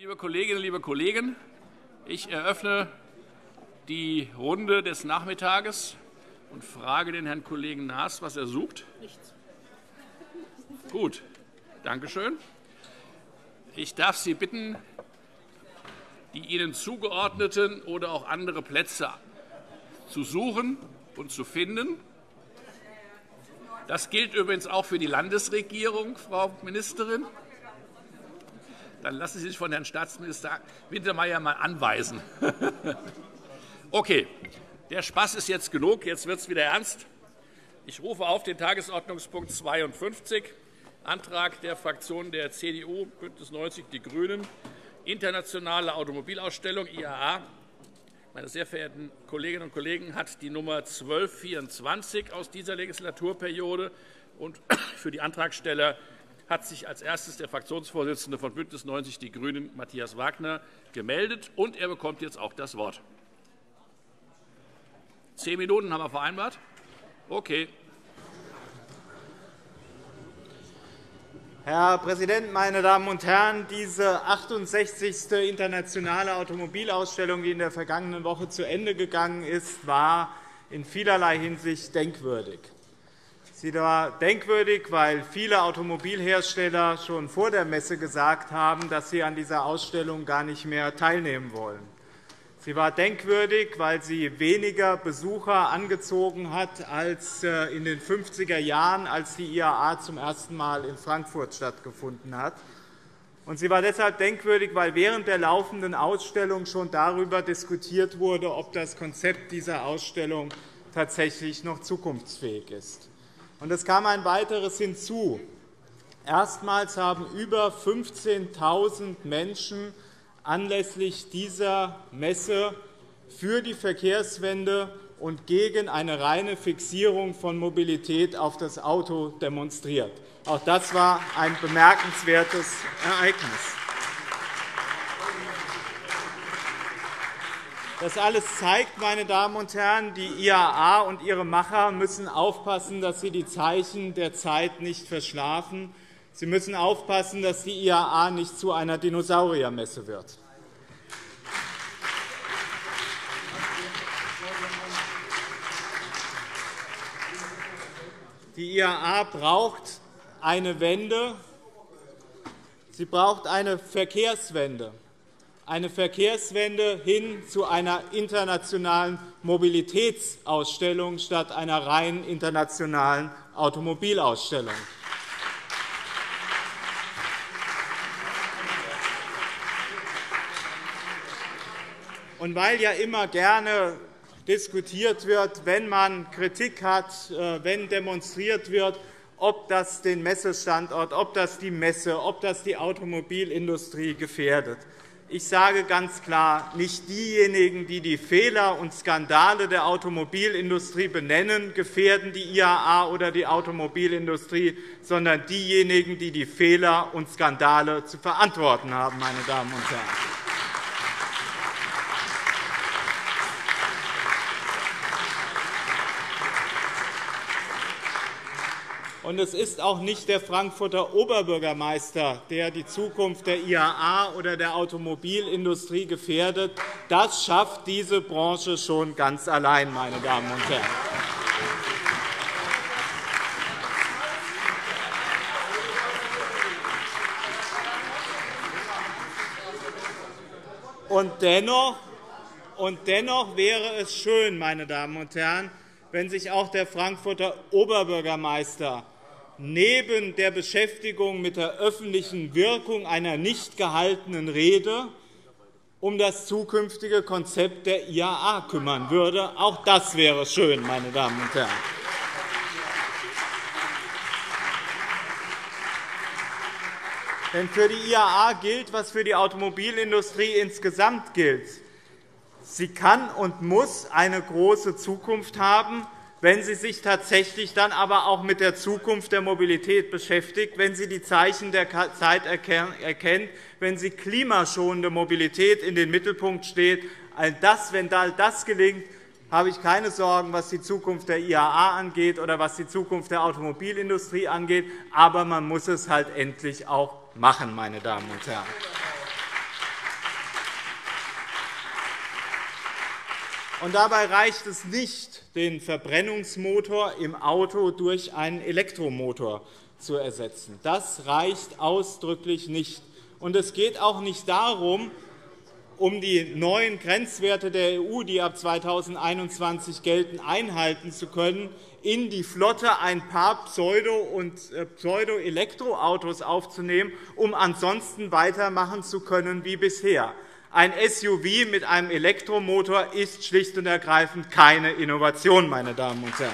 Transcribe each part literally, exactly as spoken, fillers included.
Liebe Kolleginnen, liebe Kollegen, ich eröffne die Runde des Nachmittages und frage den Herrn Kollegen Naas, was er sucht. Nichts. Gut, danke schön. Ich darf Sie bitten, die Ihnen zugeordneten oder auch andere Plätze zu suchen und zu finden. Das gilt übrigens auch für die Landesregierung, Frau Ministerin. Dann lassen Sie sich von Herrn Staatsminister Wintermeyer mal anweisen. Okay, der Spaß ist jetzt genug. Jetzt wird es wieder ernst. Ich rufe auf den Tagesordnungspunkt zweiundfünfzig, Antrag der Fraktionen der C D U, Bündnis neunzig, die Grünen, Internationale Automobilausstellung I A A. Meine sehr verehrten Kolleginnen und Kollegen, hat die Nummer zwölf vierundzwanzig aus dieser Legislaturperiode. Und für die Antragsteller hat sich als erstes der Fraktionsvorsitzende von Bündnis neunzig, die Grünen, Matthias Wagner, gemeldet. Und er bekommt jetzt auch das Wort. Zehn Minuten haben wir vereinbart? Okay. Herr Präsident, meine Damen und Herren! Diese achtundsechzigste Internationale Automobilausstellung, die in der vergangenen Woche zu Ende gegangen ist, war in vielerlei Hinsicht denkwürdig. Sie war denkwürdig, weil viele Automobilhersteller schon vor der Messe gesagt haben, dass sie an dieser Ausstellung gar nicht mehr teilnehmen wollen. Sie war denkwürdig, weil sie weniger Besucher angezogen hat als in den fünfziger Jahren, als die I A A zum ersten Mal in Frankfurt stattgefunden hat. Und sie war deshalb denkwürdig, weil während der laufenden Ausstellung schon darüber diskutiert wurde, ob das Konzept dieser Ausstellung tatsächlich noch zukunftsfähig ist. Und es kam ein weiteres hinzu. Erstmals haben über fünfzehntausend Menschen anlässlich dieser Messe für die Verkehrswende und gegen eine reine Fixierung von Mobilität auf das Auto demonstriert. Auch das war ein bemerkenswertes Ereignis. Das alles zeigt, meine Damen und Herren, die I A A und ihre Macher müssen aufpassen, dass sie die Zeichen der Zeit nicht verschlafen. Sie müssen aufpassen, dass die I A A nicht zu einer Dinosauriermesse wird. Die I A A braucht eine Wende. Sie braucht eine Verkehrswende. Eine Verkehrswende hin zu einer internationalen Mobilitätsausstellung statt einer rein internationalen Automobilausstellung. Und weil ja immer gerne diskutiert wird, wenn man Kritik hat, wenn demonstriert wird, ob das den Messestandort, ob das die Messe, ob das die Automobilindustrie gefährdet. Ich sage ganz klar, nicht diejenigen, die die Fehler und Skandale der Automobilindustrie benennen, gefährden die I A A oder die Automobilindustrie, sondern diejenigen, die die Fehler und Skandale zu verantworten haben, meine Damen und Herren. Und es ist auch nicht der Frankfurter Oberbürgermeister, der die Zukunft der I A A oder der Automobilindustrie gefährdet. Das schafft diese Branche schon ganz allein, meine Damen und Herren. Und dennoch, und dennoch wäre es schön, meine Damen und Herren, wenn sich auch der Frankfurter Oberbürgermeister neben der Beschäftigung mit der öffentlichen Wirkung einer nicht gehaltenen Rede um das zukünftige Konzept der I A A kümmern würde. Auch das wäre schön, meine Damen und Herren. Denn für die I A A gilt, was für die Automobilindustrie insgesamt gilt. Sie kann und muss eine große Zukunft haben, wenn sie sich tatsächlich dann aber auch mit der Zukunft der Mobilität beschäftigt, wenn sie die Zeichen der Zeit erkennt, wenn sie klimaschonende Mobilität in den Mittelpunkt steht. All das, wenn all das gelingt, habe ich keine Sorgen, was die Zukunft der I A A angeht oder was die Zukunft der Automobilindustrie angeht. Aber man muss es halt endlich auch machen, meine Damen und Herren. Und dabei reicht es nicht, den Verbrennungsmotor im Auto durch einen Elektromotor zu ersetzen. Das reicht ausdrücklich nicht. Und es geht auch nicht darum, um die neuen Grenzwerte der E U, die ab zweitausendeinundzwanzig gelten, einhalten zu können, in die Flotte ein paar Pseudo- und Pseudo-Elektroautos aufzunehmen, um ansonsten weitermachen zu können wie bisher. Ein S U V mit einem Elektromotor ist schlicht und ergreifend keine Innovation, meine Damen und Herren.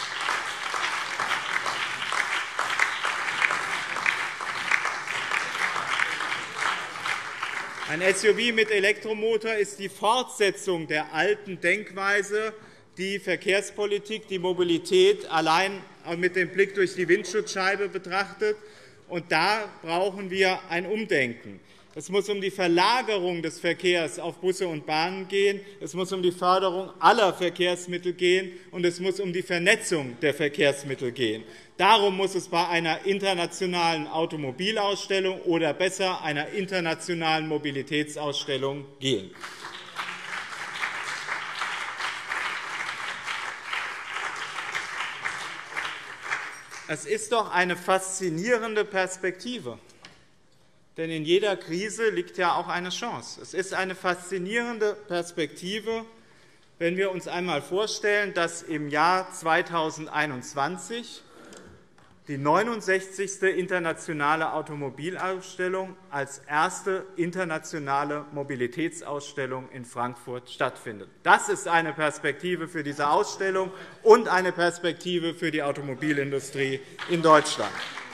Ein S U V mit Elektromotor ist die Fortsetzung der alten Denkweise, die Verkehrspolitik, die Mobilität allein mit dem Blick durch die Windschutzscheibe betrachtet. Und da brauchen wir ein Umdenken. Es muss um die Verlagerung des Verkehrs auf Busse und Bahnen gehen, es muss um die Förderung aller Verkehrsmittel gehen, und es muss um die Vernetzung der Verkehrsmittel gehen. Darum muss es bei einer internationalen Automobilausstellung oder besser einer internationalen Mobilitätsausstellung gehen. Es ist doch eine faszinierende Perspektive. Denn in jeder Krise liegt ja auch eine Chance. Es ist eine faszinierende Perspektive, wenn wir uns einmal vorstellen, dass im Jahr zweitausendeinundzwanzig die neunundsechzigste internationale Automobilausstellung als erste internationale Mobilitätsausstellung in Frankfurt stattfindet. Das ist eine Perspektive für diese Ausstellung und eine Perspektive für die Automobilindustrie in Deutschland.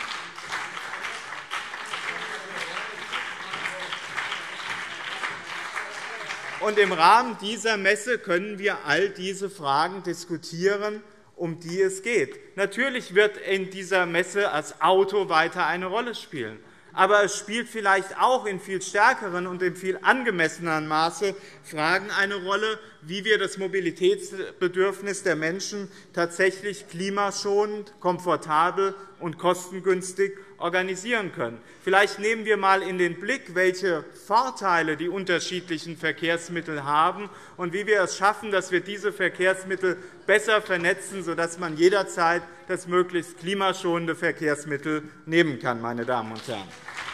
Und im Rahmen dieser Messe können wir all diese Fragen diskutieren, um die es geht. Natürlich wird in dieser Messe das Auto weiter eine Rolle spielen. Aber es spielt vielleicht auch in viel stärkeren und in viel angemesseneren Maße Fragen eine Rolle, wie wir das Mobilitätsbedürfnis der Menschen tatsächlich klimaschonend, komfortabel und kostengünstig organisieren können. Vielleicht nehmen wir einmal in den Blick, welche Vorteile die unterschiedlichen Verkehrsmittel haben und wie wir es schaffen, dass wir diese Verkehrsmittel besser vernetzen, sodass man jederzeit das möglichst klimaschonende Verkehrsmittel nehmen kann, meine Damen und Herren.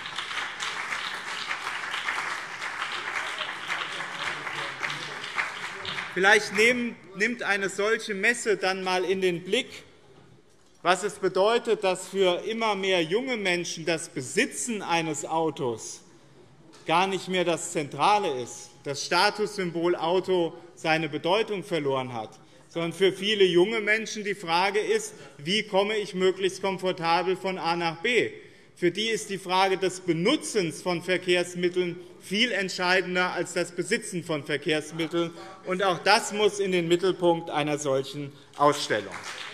Vielleicht nimmt eine solche Messe dann einmal in den Blick, was es bedeutet, dass für immer mehr junge Menschen das Besitzen eines Autos gar nicht mehr das Zentrale ist, das Statussymbol Auto seine Bedeutung verloren hat, sondern für viele junge Menschen die Frage ist, wie komme ich möglichst komfortabel von A nach B. Für die ist die Frage des Benutzens von Verkehrsmitteln viel entscheidender als das Besitzen von Verkehrsmitteln. Und auch das muss in den Mittelpunkt einer solchen Ausstellung.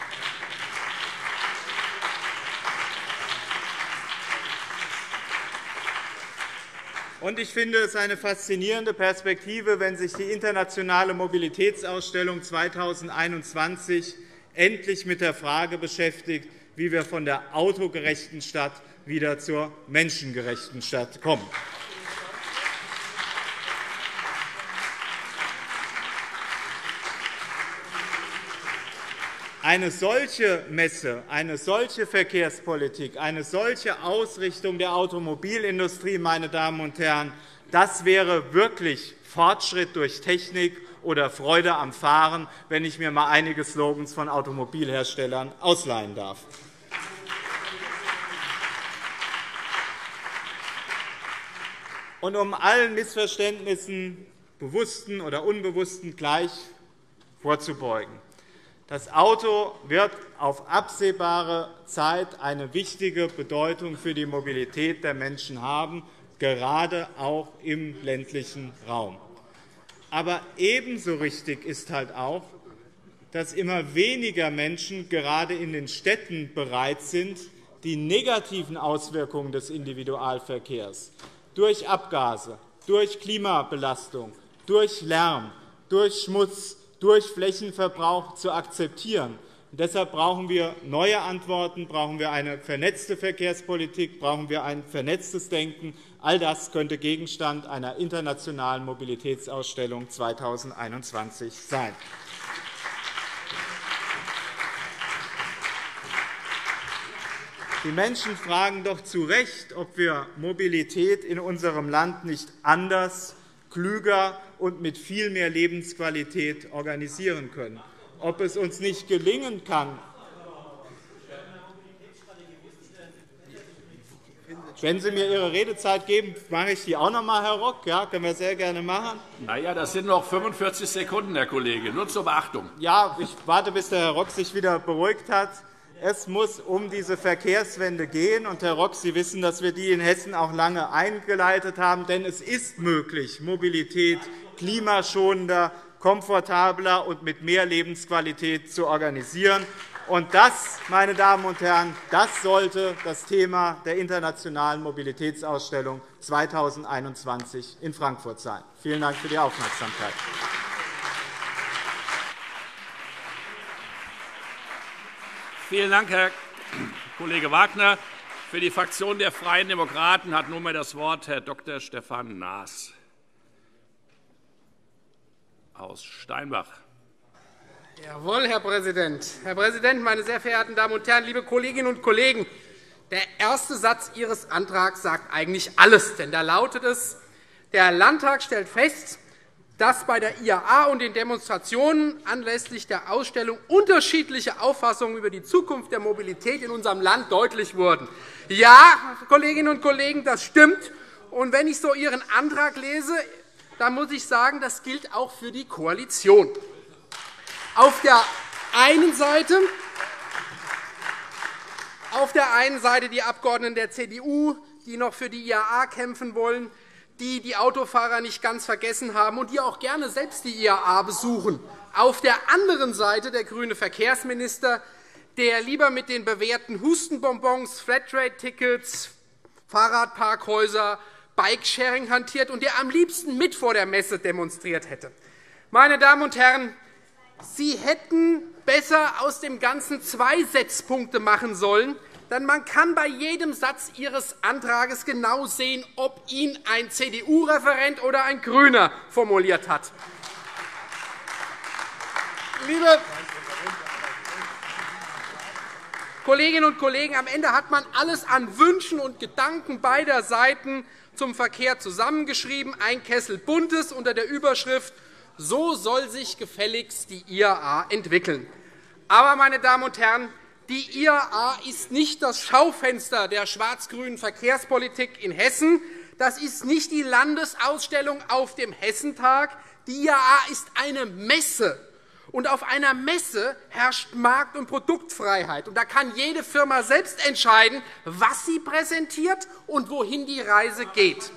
Und ich finde es eine faszinierende Perspektive, wenn sich die internationale Mobilitätsausstellung zweitausendeinundzwanzig endlich mit der Frage beschäftigt, wie wir von der autogerechten Stadt wieder zur menschengerechten Stadt kommen. Eine solche Messe, eine solche Verkehrspolitik, eine solche Ausrichtung der Automobilindustrie, meine Damen und Herren, das wäre wirklich Fortschritt durch Technik oder Freude am Fahren, wenn ich mir einmal einige Slogans von Automobilherstellern ausleihen darf. Und um allen Missverständnissen, bewussten oder unbewussten, gleich vorzubeugen: Das Auto wird auf absehbare Zeit eine wichtige Bedeutung für die Mobilität der Menschen haben, gerade auch im ländlichen Raum. Aber ebenso richtig ist halt auch, dass immer weniger Menschen gerade in den Städten bereit sind, die negativen Auswirkungen des Individualverkehrs durch Abgase, durch Klimabelastung, durch Lärm, durch Schmutz, durch Flächenverbrauch zu akzeptieren, Und deshalb brauchen wir neue Antworten, brauchen wir eine vernetzte Verkehrspolitik, brauchen wir ein vernetztes Denken. All das könnte Gegenstand einer internationalen Mobilitätsausstellung zweitausendeinundzwanzig sein. Die Menschen fragen doch zu Recht, ob wir Mobilität in unserem Land nicht anders, klüger und mit viel mehr Lebensqualität organisieren können. Ob es uns nicht gelingen kann, wenn Sie mir Ihre Redezeit geben, mache ich die auch noch einmal, Herr Rock. Ja, können wir sehr gerne machen. Na ja, das sind noch fünfundvierzig Sekunden, Herr Kollege. Nur zur Beachtung. Ja, ich warte, bis der Herr Rock sich wieder beruhigt hat. Es muss um diese Verkehrswende gehen. Und, Herr Rock, Sie wissen, dass wir die in Hessen auch lange eingeleitet haben. Denn es ist möglich, Mobilität klimaschonender, komfortabler und mit mehr Lebensqualität zu organisieren. Und das, meine Damen und Herren, das sollte das Thema der Internationalen Mobilitätsausstellung zweitausendeinundzwanzig in Frankfurt sein. Vielen Dank für die Aufmerksamkeit. Vielen Dank, Herr Kollege Wagner. Für die Fraktion der Freien Demokraten hat nunmehr das Wort Herr Doktor Stefan Naas aus Steinbach. Jawohl, Herr Präsident. Herr Präsident, meine sehr verehrten Damen und Herren, liebe Kolleginnen und Kollegen! Der erste Satz Ihres Antrags sagt eigentlich alles. Denn da lautet es, der Landtag stellt fest, dass bei der I A A und den Demonstrationen anlässlich der Ausstellung unterschiedliche Auffassungen über die Zukunft der Mobilität in unserem Land deutlich wurden. Ja, Kolleginnen und Kollegen, das stimmt. Und wenn ich so Ihren Antrag lese, dann muss ich sagen, das gilt auch für die Koalition. Auf der einen Seite auf der einen Seite die Abgeordneten der C D U, die noch für die I A A kämpfen wollen, die die Autofahrer nicht ganz vergessen haben und die auch gerne selbst die I A A besuchen. Auf der anderen Seite der grüne Verkehrsminister, der lieber mit den bewährten Hustenbonbons, Flatrate-Tickets, Fahrradparkhäuser, Bikesharing hantiert und der am liebsten mit vor der Messe demonstriert hätte. Meine Damen und Herren, Sie hätten besser aus dem Ganzen zwei Setzpunkte machen sollen, denn man kann bei jedem Satz Ihres Antrags genau sehen, ob ihn ein C D U-Referent oder ein GRÜNER formuliert hat. Liebe Kolleginnen und Kollegen, am Ende hat man alles an Wünschen und Gedanken beider Seiten zum Verkehr zusammengeschrieben, ein Kessel Buntes unter der Überschrift „So soll sich gefälligst die I A A entwickeln“. Aber, meine Damen und Herren, die I A A ist nicht das Schaufenster der schwarz-grünen Verkehrspolitik in Hessen. Das ist nicht die Landesausstellung auf dem Hessentag. Die I A A ist eine Messe. Und auf einer Messe herrscht Markt- und Produktfreiheit. Und da kann jede Firma selbst entscheiden, was sie präsentiert und wohin die Reise geht.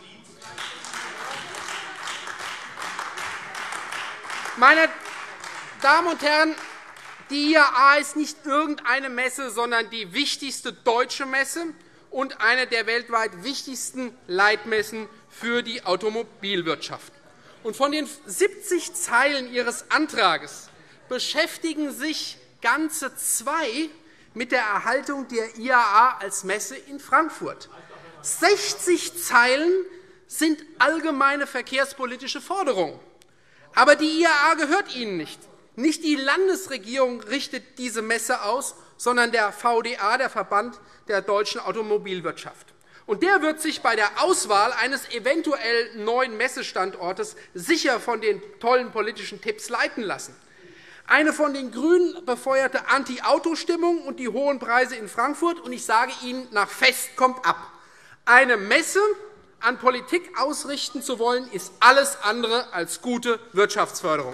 Meine Damen und Herren, die I A A ist nicht irgendeine Messe, sondern die wichtigste deutsche Messe und eine der weltweit wichtigsten Leitmessen für die Automobilwirtschaft. Und von den siebzig Zeilen Ihres Antrags beschäftigen sich ganze zwei mit der Erhaltung der I A A als Messe in Frankfurt. sechzig Zeilen sind allgemeine verkehrspolitische Forderungen. Aber die I A A gehört Ihnen nicht. Nicht die Landesregierung richtet diese Messe aus, sondern der V D A, der Verband der deutschen Automobilwirtschaft. Und der wird sich bei der Auswahl eines eventuell neuen Messestandortes sicher von den tollen politischen Tipps leiten lassen. Eine von den GRÜNEN befeuerte Anti-Auto-Stimmung und die hohen Preise in Frankfurt. Und ich sage Ihnen, nach Fest kommt ab. Eine Messe an Politik ausrichten zu wollen, ist alles andere als gute Wirtschaftsförderung.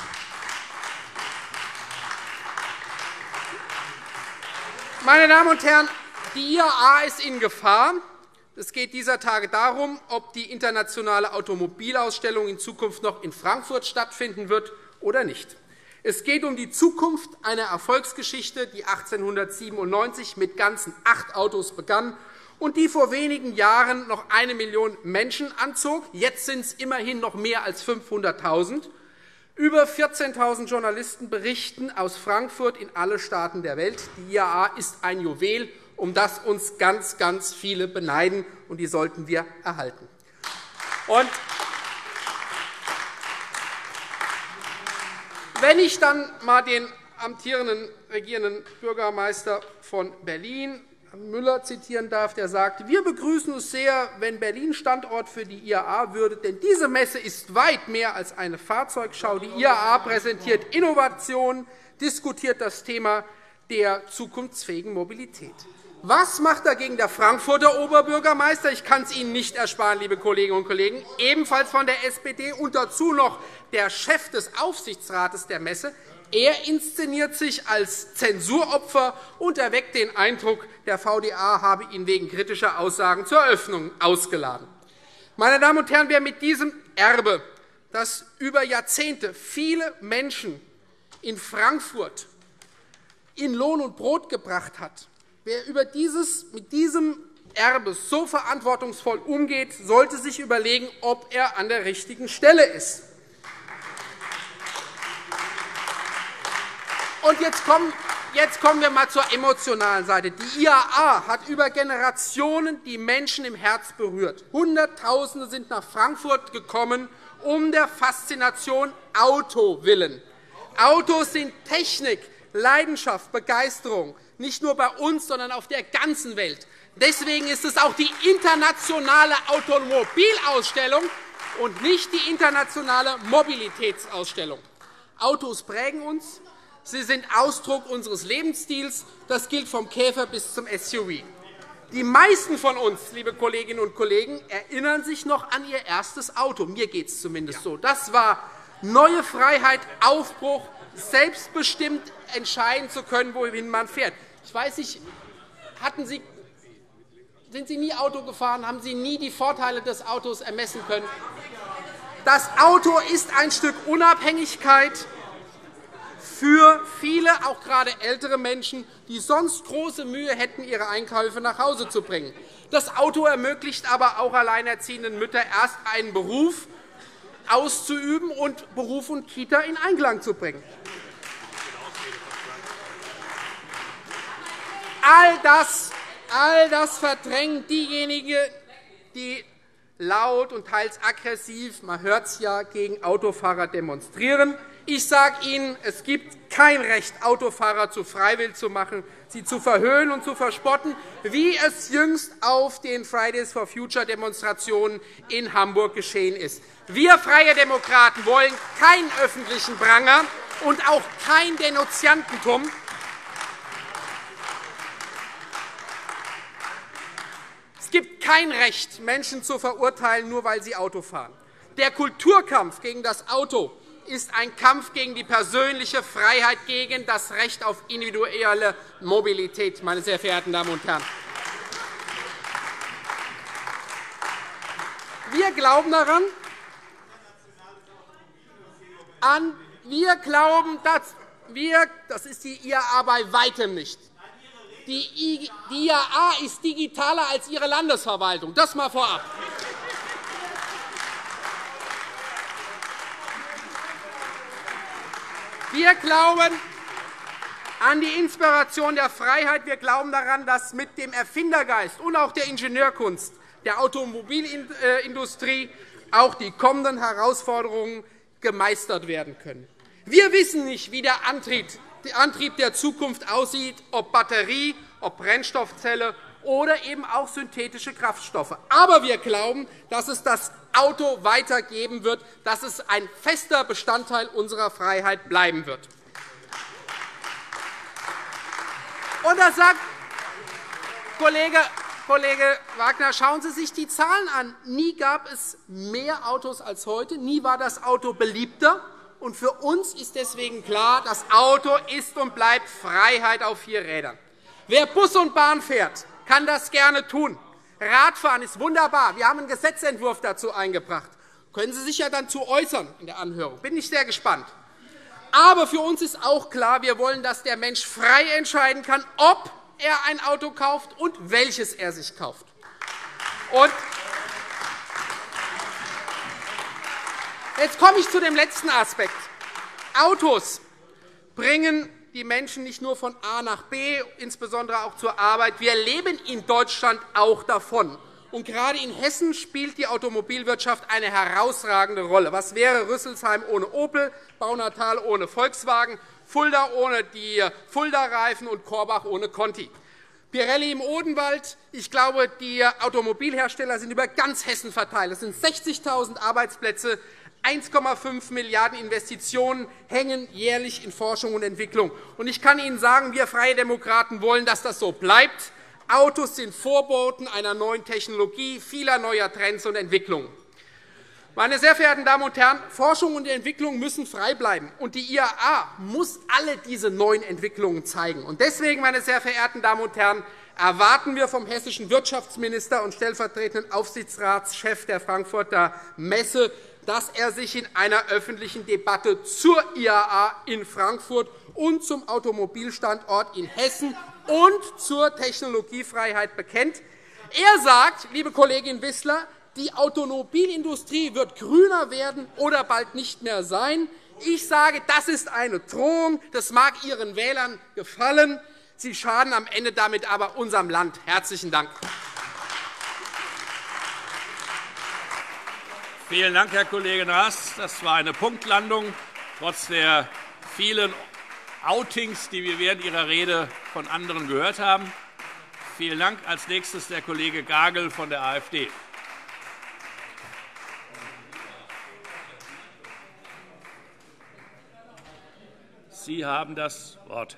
Meine Damen und Herren, die I A A ist in Gefahr. Es geht dieser Tage darum, ob die internationale Automobilausstellung in Zukunft noch in Frankfurt stattfinden wird oder nicht. Es geht um die Zukunft einer Erfolgsgeschichte, die achtzehnhundertsiebenundneunzig mit ganzen acht Autos begann und die vor wenigen Jahren noch eine Million Menschen anzog. Jetzt sind es immerhin noch mehr als fünfhunderttausend. Über vierzehntausend Journalisten berichten aus Frankfurt in alle Staaten der Welt. Die I A A ist ein Juwel, um das uns ganz, ganz viele beneiden, und die sollten wir erhalten. Und wenn ich dann einmal den amtierenden regierenden Bürgermeister von Berlin, Herrn Müller, zitieren darf, der sagte: Wir begrüßen es sehr, wenn Berlin Standort für die I A A würde, denn diese Messe ist weit mehr als eine Fahrzeugschau. Die I A A präsentiert Innovationen, diskutiert das Thema der zukunftsfähigen Mobilität. Was macht dagegen der Frankfurter Oberbürgermeister? Ich kann es Ihnen nicht ersparen, liebe Kolleginnen und Kollegen, ebenfalls von der S P D und dazu noch der Chef des Aufsichtsrates der Messe. Er inszeniert sich als Zensuropfer und erweckt den Eindruck, der V D A habe ihn wegen kritischer Aussagen zur Eröffnung ausgeladen. Meine Damen und Herren, wer mit diesem Erbe, das über Jahrzehnte viele Menschen in Frankfurt in Lohn und Brot gebracht hat, wer über dieses, mit diesem Erbe so verantwortungsvoll umgeht, sollte sich überlegen, ob er an der richtigen Stelle ist. Und jetzt kommen, jetzt kommen wir einmal zur emotionalen Seite. Die I A A hat über Generationen die Menschen im Herz berührt. Hunderttausende sind nach Frankfurt gekommen, um der Faszination Auto willen. Autos sind Technik, Leidenschaft, Begeisterung, nicht nur bei uns, sondern auf der ganzen Welt. Deswegen ist es auch die internationale Automobilausstellung und nicht die internationale Mobilitätsausstellung. Autos prägen uns. Sie sind Ausdruck unseres Lebensstils. Das gilt vom Käfer bis zum S U V. Die meisten von uns, liebe Kolleginnen und Kollegen, erinnern sich noch an ihr erstes Auto. Mir geht es zumindest so. Das war neue Freiheit, Aufbruch, selbstbestimmt entscheiden zu können, wohin man fährt. Ich weiß nicht, hatten Sie, sind Sie nie Auto gefahren? Haben Sie nie die Vorteile des Autos ermessen können? Das Auto ist ein Stück Unabhängigkeit für viele, auch gerade ältere Menschen, die sonst große Mühe hätten, ihre Einkäufe nach Hause zu bringen. Das Auto ermöglicht aber auch alleinerziehenden Müttern erst einen Beruf auszuüben und Beruf und Kita in Einklang zu bringen. All das, all das verdrängt diejenigen, die laut und teils aggressiv, man hört es ja, gegen Autofahrer demonstrieren. Ich sage Ihnen, es gibt kein Recht, Autofahrer zu freiwillig zu machen, sie zu verhöhnen und zu verspotten, wie es jüngst auf den Fridays for Future Demonstrationen in Hamburg geschehen ist. Wir Freie Demokraten wollen keinen öffentlichen Pranger und auch kein Denunziantentum. Es gibt kein Recht, Menschen zu verurteilen, nur weil sie Auto fahren. Der Kulturkampf gegen das Auto ist ein Kampf gegen die persönliche Freiheit, gegen das Recht auf individuelle Mobilität, meine sehr verehrten Damen und Herren. Wir glauben daran, an, wir glauben, dass wir, das ist die I A A bei weitem nicht. Die I A A ist digitaler als Ihre Landesverwaltung. Das mal vorab. Wir glauben an die Inspiration der Freiheit. Wir glauben daran, dass mit dem Erfindergeist und auch der Ingenieurkunst der Automobilindustrie auch die kommenden Herausforderungen gemeistert werden können. Wir wissen nicht, wie der Antrieb der Zukunft aussieht, ob Batterie, ob Brennstoffzelle oder eben auch synthetische Kraftstoffe. Aber wir glauben, dass es das Auto weitergeben wird, dass es ein fester Bestandteil unserer Freiheit bleiben wird. Und da sagt Kollege, Kollege Wagner, schauen Sie sich die Zahlen an. Nie gab es mehr Autos als heute, nie war das Auto beliebter. Und für uns ist deswegen klar, das Auto ist und bleibt Freiheit auf vier Rädern. Wer Bus und Bahn fährt, kann das gerne tun. Radfahren ist wunderbar. Wir haben einen Gesetzentwurf dazu eingebracht. Können Sie sich ja dann zu äußern in der Anhörung. Bin ich sehr gespannt. Aber für uns ist auch klar, wir wollen, dass der Mensch frei entscheiden kann, ob er ein Auto kauft und welches er sich kauft. Und jetzt komme ich zu dem letzten Aspekt. Autos bringen die Menschen nicht nur von A nach B, insbesondere auch zur Arbeit. Wir leben in Deutschland auch davon. Und gerade in Hessen spielt die Automobilwirtschaft eine herausragende Rolle. Was wäre Rüsselsheim ohne Opel, Baunatal ohne Volkswagen, Fulda ohne die Fulda-Reifen und Korbach ohne Conti? Pirelli im Odenwald. Ich glaube, die Automobilhersteller sind über ganz Hessen verteilt. Es sind sechzigtausend Arbeitsplätze, eins Komma fünf Milliarden Investitionen hängen jährlich in Forschung und Entwicklung. Und ich kann Ihnen sagen, wir Freie Demokraten wollen, dass das so bleibt. Autos sind Vorboten einer neuen Technologie, vieler neuer Trends und Entwicklungen. Meine sehr verehrten Damen und Herren, Forschung und Entwicklung müssen frei bleiben, und die I A A muss alle diese neuen Entwicklungen zeigen. Und deswegen, meine sehr verehrten Damen und Herren, erwarten wir vom hessischen Wirtschaftsminister und stellvertretenden Aufsichtsratschef der Frankfurter Messe, dass er sich in einer öffentlichen Debatte zur I A A in Frankfurt und zum Automobilstandort in Hessen und zur Technologiefreiheit bekennt. Er sagt, liebe Kollegin Wissler, die Automobilindustrie wird grüner werden oder bald nicht mehr sein. Ich sage, das ist eine Drohung. Das mag Ihren Wählern gefallen. Sie schaden am Ende damit aber unserem Land. Herzlichen Dank. Vielen Dank, Herr Kollege Naas. Das war eine Punktlandung, trotz der vielen Outings, die wir während Ihrer Rede von anderen gehört haben. Vielen Dank. Als nächstes der Kollege Gagel von der AfD. Sie haben das Wort.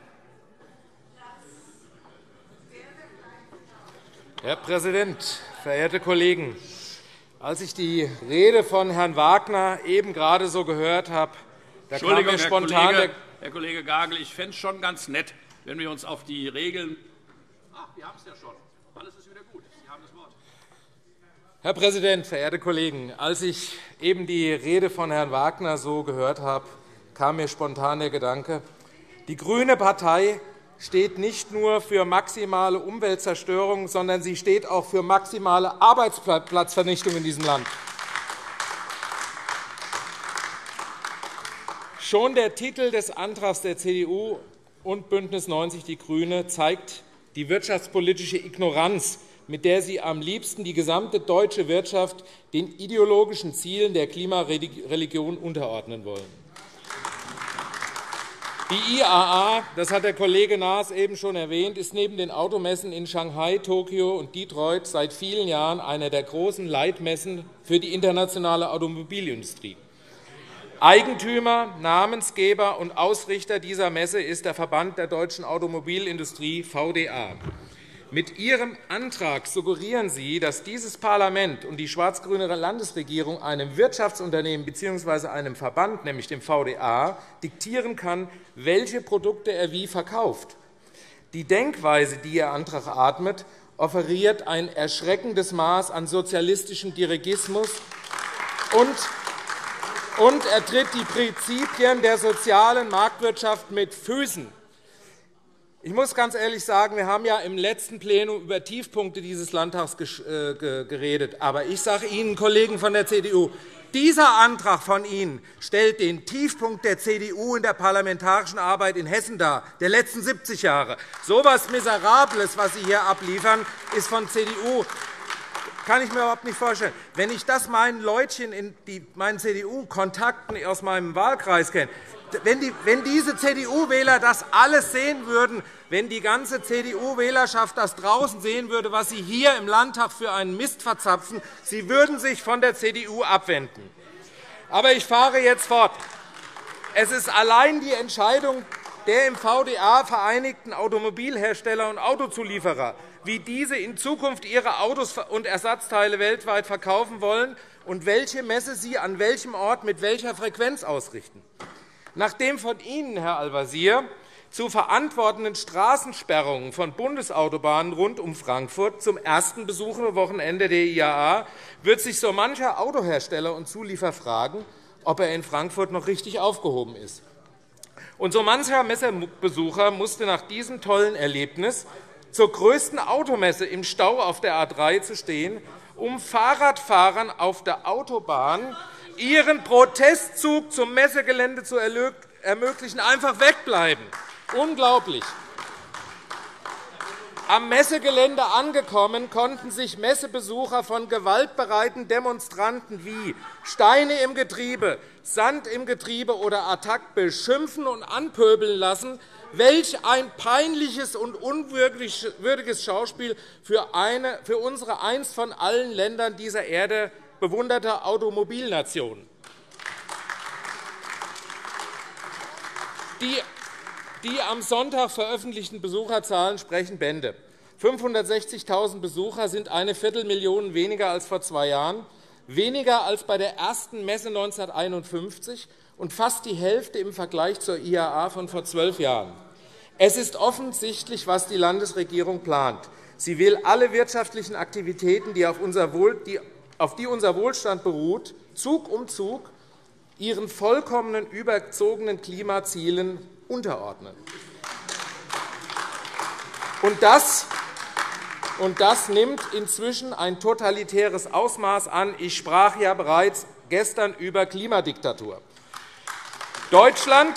Herr Präsident, verehrte Kollegen! Als ich die Rede von Herrn Wagner eben gerade so gehört habe, da kam mir spontan Herr Kollege, Herr Kollege Gagel, ich fände es schon ganz nett, wenn wir uns auf die Regeln. Ach, wir haben es ja schon. Alles ist wieder gut. Sie haben das Wort. Herr Präsident, verehrte Kollegen! Als ich eben die Rede von Herrn Wagner so gehört habe, kam mir spontan der Gedanke, die grüne Partei steht nicht nur für maximale Umweltzerstörung, sondern sie steht auch für maximale Arbeitsplatzvernichtung in diesem Land. Schon der Titel des Antrags der C D U und BÜNDNIS neunzig die GRÜNEN zeigt die wirtschaftspolitische Ignoranz, mit der Sie am liebsten die gesamte deutsche Wirtschaft den ideologischen Zielen der Klimareligion unterordnen wollen. Die I A A, das hat der Kollege Naas eben schon erwähnt, ist neben den Automessen in Shanghai, Tokio und Detroit seit vielen Jahren eine der großen Leitmessen für die internationale Automobilindustrie. Eigentümer, Namensgeber und Ausrichter dieser Messe ist der Verband der deutschen Automobilindustrie, V D A. Mit Ihrem Antrag suggerieren Sie, dass dieses Parlament und die schwarz-grüne Landesregierung einem Wirtschaftsunternehmen bzw. einem Verband, nämlich dem V D A, diktieren kann, welche Produkte er wie verkauft. Die Denkweise, die Ihr Antrag atmet, offeriert ein erschreckendes Maß an sozialistischem Dirigismus und er tritt die Prinzipien der sozialen Marktwirtschaft mit Füßen. Ich muss ganz ehrlich sagen, wir haben ja im letzten Plenum über Tiefpunkte dieses Landtags geredet. Aber ich sage Ihnen, Kollegen von der C D U, dieser Antrag von Ihnen stellt den Tiefpunkt der C D U in der parlamentarischen Arbeit in Hessen dar, der letzten siebzig Jahre. So etwas Miserables, was Sie hier abliefern, ist von C D U. Kann ich mir überhaupt nicht vorstellen. Wenn ich das meinen Leutchen, in die, meinen C D U-Kontakten aus meinem Wahlkreis kenne, Wenn, die, wenn diese C D U-Wähler das alles sehen würden, wenn die ganze C D U-Wählerschaft das draußen sehen würde, was Sie hier im Landtag für einen Mist verzapfen, sie würden sich von der C D U abwenden. Aber ich fahre jetzt fort. Es ist allein die Entscheidung der im V D A vereinigten Automobilhersteller und Autozulieferer, wie diese in Zukunft ihre Autos und Ersatzteile weltweit verkaufen wollen und welche Messe sie an welchem Ort mit welcher Frequenz ausrichten. Nachdem von Ihnen, Herr Al-Wazir, zu verantwortenden Straßensperrungen von Bundesautobahnen rund um Frankfurt zum ersten Besucherwochenende der I A A wird sich so mancher Autohersteller und Zulieferer fragen, ob er in Frankfurt noch richtig aufgehoben ist. Und so mancher Messebesucher musste nach diesem tollen Erlebnis zur größten Automesse im Stau auf der A drei zu stehen, um Fahrradfahrern auf der Autobahn ihren Protestzug zum Messegelände zu ermöglichen, einfach wegbleiben. Unglaublich. Am Messegelände angekommen, konnten sich Messebesucher von gewaltbereiten Demonstranten wie Steine im Getriebe, Sand im Getriebe oder Attac beschimpfen und anpöbeln lassen. Welch ein peinliches und unwürdiges Schauspiel für, eine, für unsere einst von allen Ländern dieser Erde bewunderte Automobilnation. Die Die am Sonntag veröffentlichten Besucherzahlen sprechen Bände. fünfhundertsechzigtausend Besucher sind eine Viertelmillion weniger als vor zwei Jahren, weniger als bei der ersten Messe neunzehnhunderteinundfünfzig und fast die Hälfte im Vergleich zur I A A von vor zwölf Jahren. Es ist offensichtlich, was die Landesregierung plant. Sie will alle wirtschaftlichen Aktivitäten, die auf, unser Wohl, die, auf die unser Wohlstand beruht, Zug um Zug ihren vollkommenen überzogenen Klimazielen unterordnen. Und das, und das nimmt inzwischen ein totalitäres Ausmaß an. Ich sprach ja bereits gestern über Klimadiktatur. Deutschland,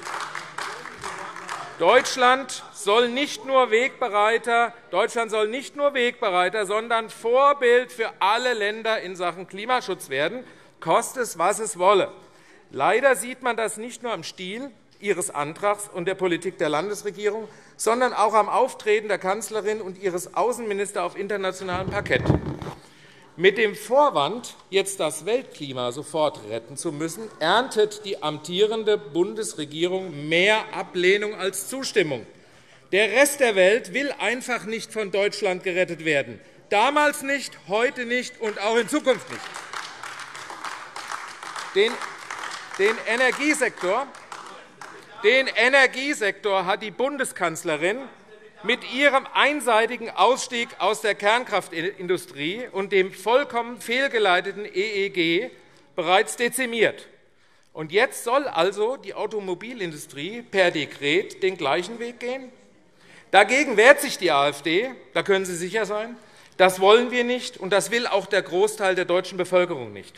Deutschland, soll nicht nur Wegbereiter, Deutschland soll nicht nur Wegbereiter, sondern Vorbild für alle Länder in Sachen Klimaschutz werden, koste es, was es wolle. Leider sieht man das nicht nur am Stil Ihres Antrags und der Politik der Landesregierung, sondern auch am Auftreten der Kanzlerin und ihres Außenministers auf internationalem Parkett. Mit dem Vorwand, jetzt das Weltklima sofort retten zu müssen, erntet die amtierende Bundesregierung mehr Ablehnung als Zustimmung. Der Rest der Welt will einfach nicht von Deutschland gerettet werden. Damals nicht, heute nicht und auch in Zukunft nicht. Den, den Energiesektor Den Energiesektor hat die Bundeskanzlerin mit ihrem einseitigen Ausstieg aus der Kernkraftindustrie und dem vollkommen fehlgeleiteten E E G bereits dezimiert. Und jetzt soll also die Automobilindustrie per Dekret den gleichen Weg gehen? Dagegen wehrt sich die AfD, da können Sie sicher sein. Das wollen wir nicht, und das will auch der Großteil der deutschen Bevölkerung nicht.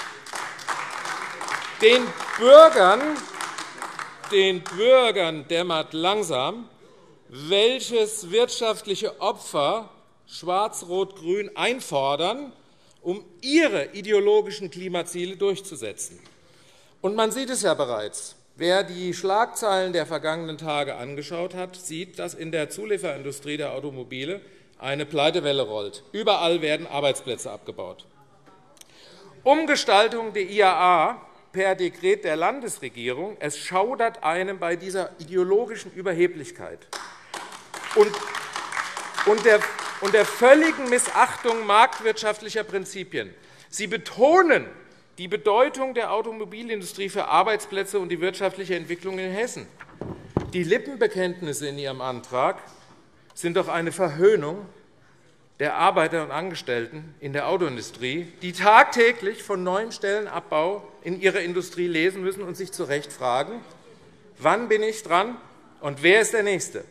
Den Bürgern Den Bürgern dämmert langsam, welches wirtschaftliche Opfer Schwarz-Rot-Grün einfordern, um ihre ideologischen Klimaziele durchzusetzen. Und man sieht es ja bereits. Wer die Schlagzeilen der vergangenen Tage angeschaut hat, sieht, dass in der Zulieferindustrie der Automobile eine Pleitewelle rollt. Überall werden Arbeitsplätze abgebaut. Umgestaltung der I A A per Dekret der Landesregierung. Es schaudert einem bei dieser ideologischen Überheblichkeit und, und, der, und der völligen Missachtung marktwirtschaftlicher Prinzipien. Sie betonen die Bedeutung der Automobilindustrie für Arbeitsplätze und die wirtschaftliche Entwicklung in Hessen. Die Lippenbekenntnisse in Ihrem Antrag sind doch eine Verhöhnung der Arbeiter und Angestellten in der Autoindustrie, die tagtäglich von neuem Stellenabbau in ihrer Industrie lesen müssen und sich zu Recht fragen, wann bin ich dran und wer ist der Nächste?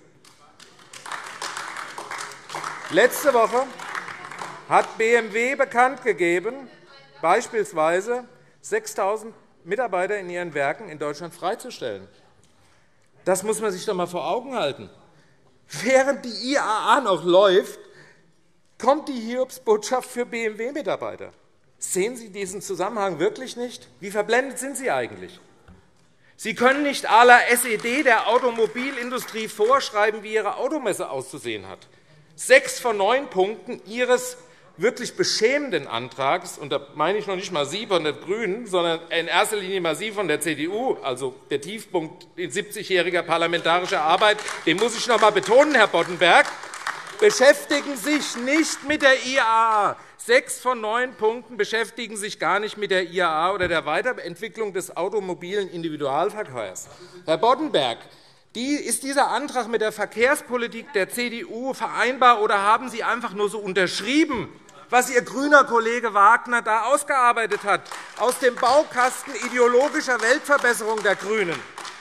Letzte Woche hat B M W bekannt gegeben, beispielsweise sechstausend Mitarbeiter in ihren Werken in Deutschland freizustellen. Das muss man sich doch einmal vor Augen halten. Während die I A A noch läuft, kommt die Hiobsbotschaft für B M W-Mitarbeiter. Sehen Sie diesen Zusammenhang wirklich nicht? Wie verblendet sind Sie eigentlich? Sie können nicht à la S E D der Automobilindustrie vorschreiben, wie ihre Automesse auszusehen hat. Sechs von neun Punkten Ihres wirklich beschämenden Antrags, und da meine ich noch nicht einmal Sie von den GRÜNEN, sondern in erster Linie mal Sie von der C D U, also der Tiefpunkt in siebzigjähriger parlamentarischer Arbeit, den muss ich noch einmal betonen, Herr Boddenberg, beschäftigen sich nicht mit der I A A. Sechs von neun Punkten beschäftigen sich gar nicht mit der I A A oder der Weiterentwicklung des automobilen Individualverkehrs. Herr Boddenberg, ist dieser Antrag mit der Verkehrspolitik der C D U vereinbar, oder haben Sie einfach nur so unterschrieben, was Ihr grüner Kollege Wagner da ausgearbeitet hat, aus dem Baukasten ideologischer Weltverbesserung der GRÜNEN?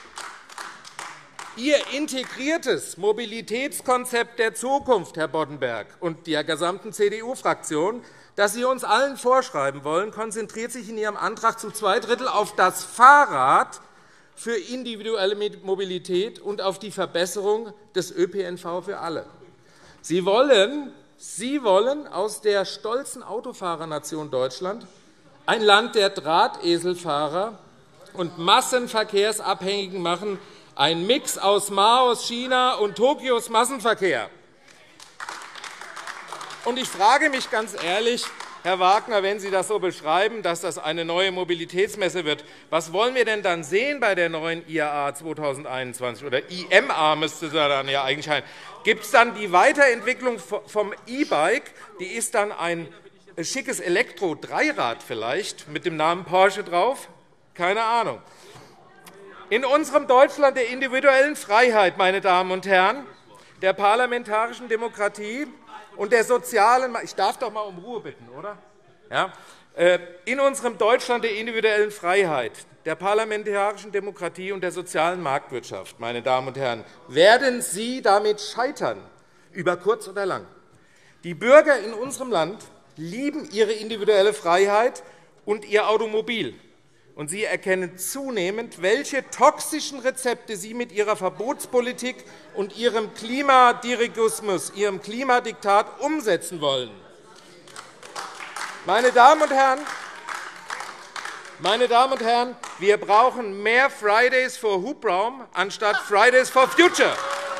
Ihr integriertes Mobilitätskonzept der Zukunft, Herr Boddenberg, und der gesamten C D U-Fraktion, das Sie uns allen vorschreiben wollen, konzentriert sich in Ihrem Antrag zu zwei Drittel auf das Fahrrad für individuelle Mobilität und auf die Verbesserung des Ö P N V für alle. Sie wollen, Sie wollen aus der stolzen Autofahrernation Deutschland ein Land der Drahteselfahrer und Massenverkehrsabhängigen machen, ein Mix aus Maos China und Tokios Massenverkehr. Und ich frage mich ganz ehrlich, Herr Wagner, wenn Sie das so beschreiben, dass das eine neue Mobilitätsmesse wird, was wollen wir denn dann sehen bei der neuen I A A zweitausendeinundzwanzig? Oder I M A müsste es dann ja eigentlich sein. Gibt es dann die Weiterentwicklung vom E-Bike? Die ist dann ein schickes Elektro-Dreirad vielleicht mit dem Namen Porsche drauf? Keine Ahnung. In unserem Deutschland der individuellen Freiheit, meine Damen und Herren, der parlamentarischen Demokratie und der sozialen – ich darf doch einmal um Ruhe bitten, oder? Ja. In unserem Deutschland der individuellen Freiheit, der parlamentarischen Demokratie und der sozialen Marktwirtschaft, meine Damen und Herren, werden Sie damit scheitern, über kurz oder lang. Die Bürger in unserem Land lieben ihre individuelle Freiheit und ihr Automobil. Und Sie erkennen zunehmend, welche toxischen Rezepte Sie mit Ihrer Verbotspolitik und Ihrem Klimadirigismus, Ihrem Klimadiktat umsetzen wollen. Meine Damen und Herren, meine Damen und Herren, wir brauchen mehr Fridays for Hubraum anstatt Fridays for Future.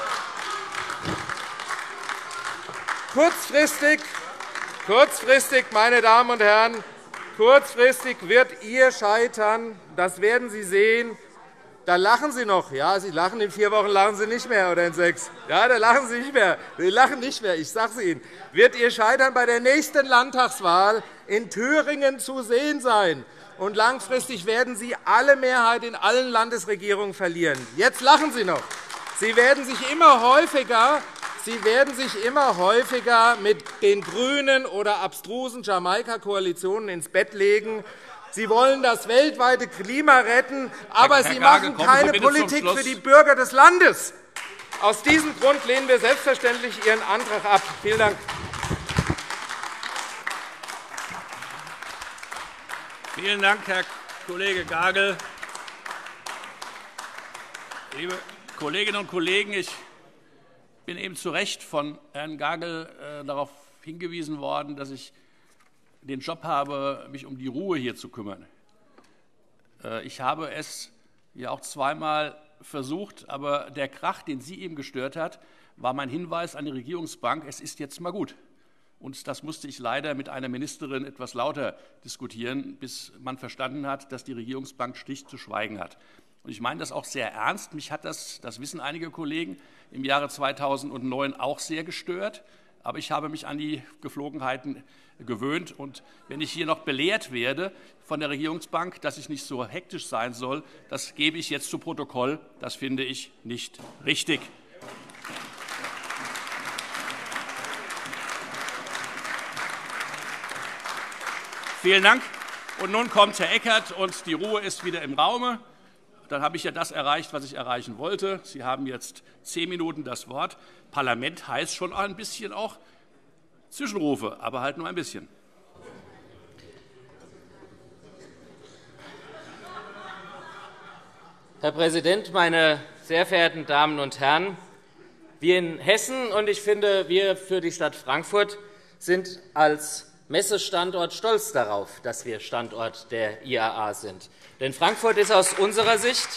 Kurzfristig, kurzfristig, meine Damen und Herren, kurzfristig wird Ihr Scheitern, das werden Sie sehen. Da lachen Sie noch. Ja, Sie lachen in vier Wochen, lachen Sie nicht mehr, oder in sechs. Ja, da lachen Sie nicht mehr. Sie lachen nicht mehr. Ich sage es Ihnen. Wird Ihr Scheitern bei der nächsten Landtagswahl in Thüringen zu sehen sein. Und langfristig werden Sie alle Mehrheit in allen Landesregierungen verlieren. Jetzt lachen Sie noch. Sie werden sich immer häufiger Sie werden sich immer häufiger mit den GRÜNEN oder abstrusen Jamaika-Koalitionen ins Bett legen. Sie wollen das weltweite Klima retten, aber Herr, Herr Sie machen Gage, keine Politik für die Bürger des Landes. Aus diesem Grund lehnen wir selbstverständlich Ihren Antrag ab. Vielen Dank. Vielen Dank, Herr Kollege Gagel. Liebe Kolleginnen und Kollegen, ich Ich bin eben zu Recht von Herrn Gagel äh, darauf hingewiesen worden, dass ich den Job habe, mich um die Ruhe hier zu kümmern. Äh, ich habe es ja auch zweimal versucht, aber der Krach, den Sie eben gestört hat, war mein Hinweis an die Regierungsbank, es ist jetzt mal gut. Und das musste ich leider mit einer Ministerin etwas lauter diskutieren, bis man verstanden hat, dass die Regierungsbank schlicht zu schweigen hat. Und ich meine das auch sehr ernst. Mich hat das, das wissen einige Kollegen, im Jahre zweitausendneun auch sehr gestört. Aber ich habe mich an die Geflogenheiten gewöhnt. Und wenn ich hier noch belehrt werde von der Regierungsbank, dass ich nicht so hektisch sein soll, das gebe ich jetzt zu Protokoll. Das finde ich nicht richtig. Vielen Dank. Und nun kommt Herr Eckert, und die Ruhe ist wieder im Raume. Dann habe ich ja das erreicht, was ich erreichen wollte. Sie haben jetzt zehn Minuten das Wort. Parlament heißt schon ein bisschen auch Zwischenrufe, aber halt nur ein bisschen. Herr Präsident, meine sehr verehrten Damen und Herren! Wir in Hessen und ich finde, wir für die Stadt Frankfurt sind als Messestandort stolz darauf, dass wir Standort der I A A sind. Denn Frankfurt ist aus unserer Sicht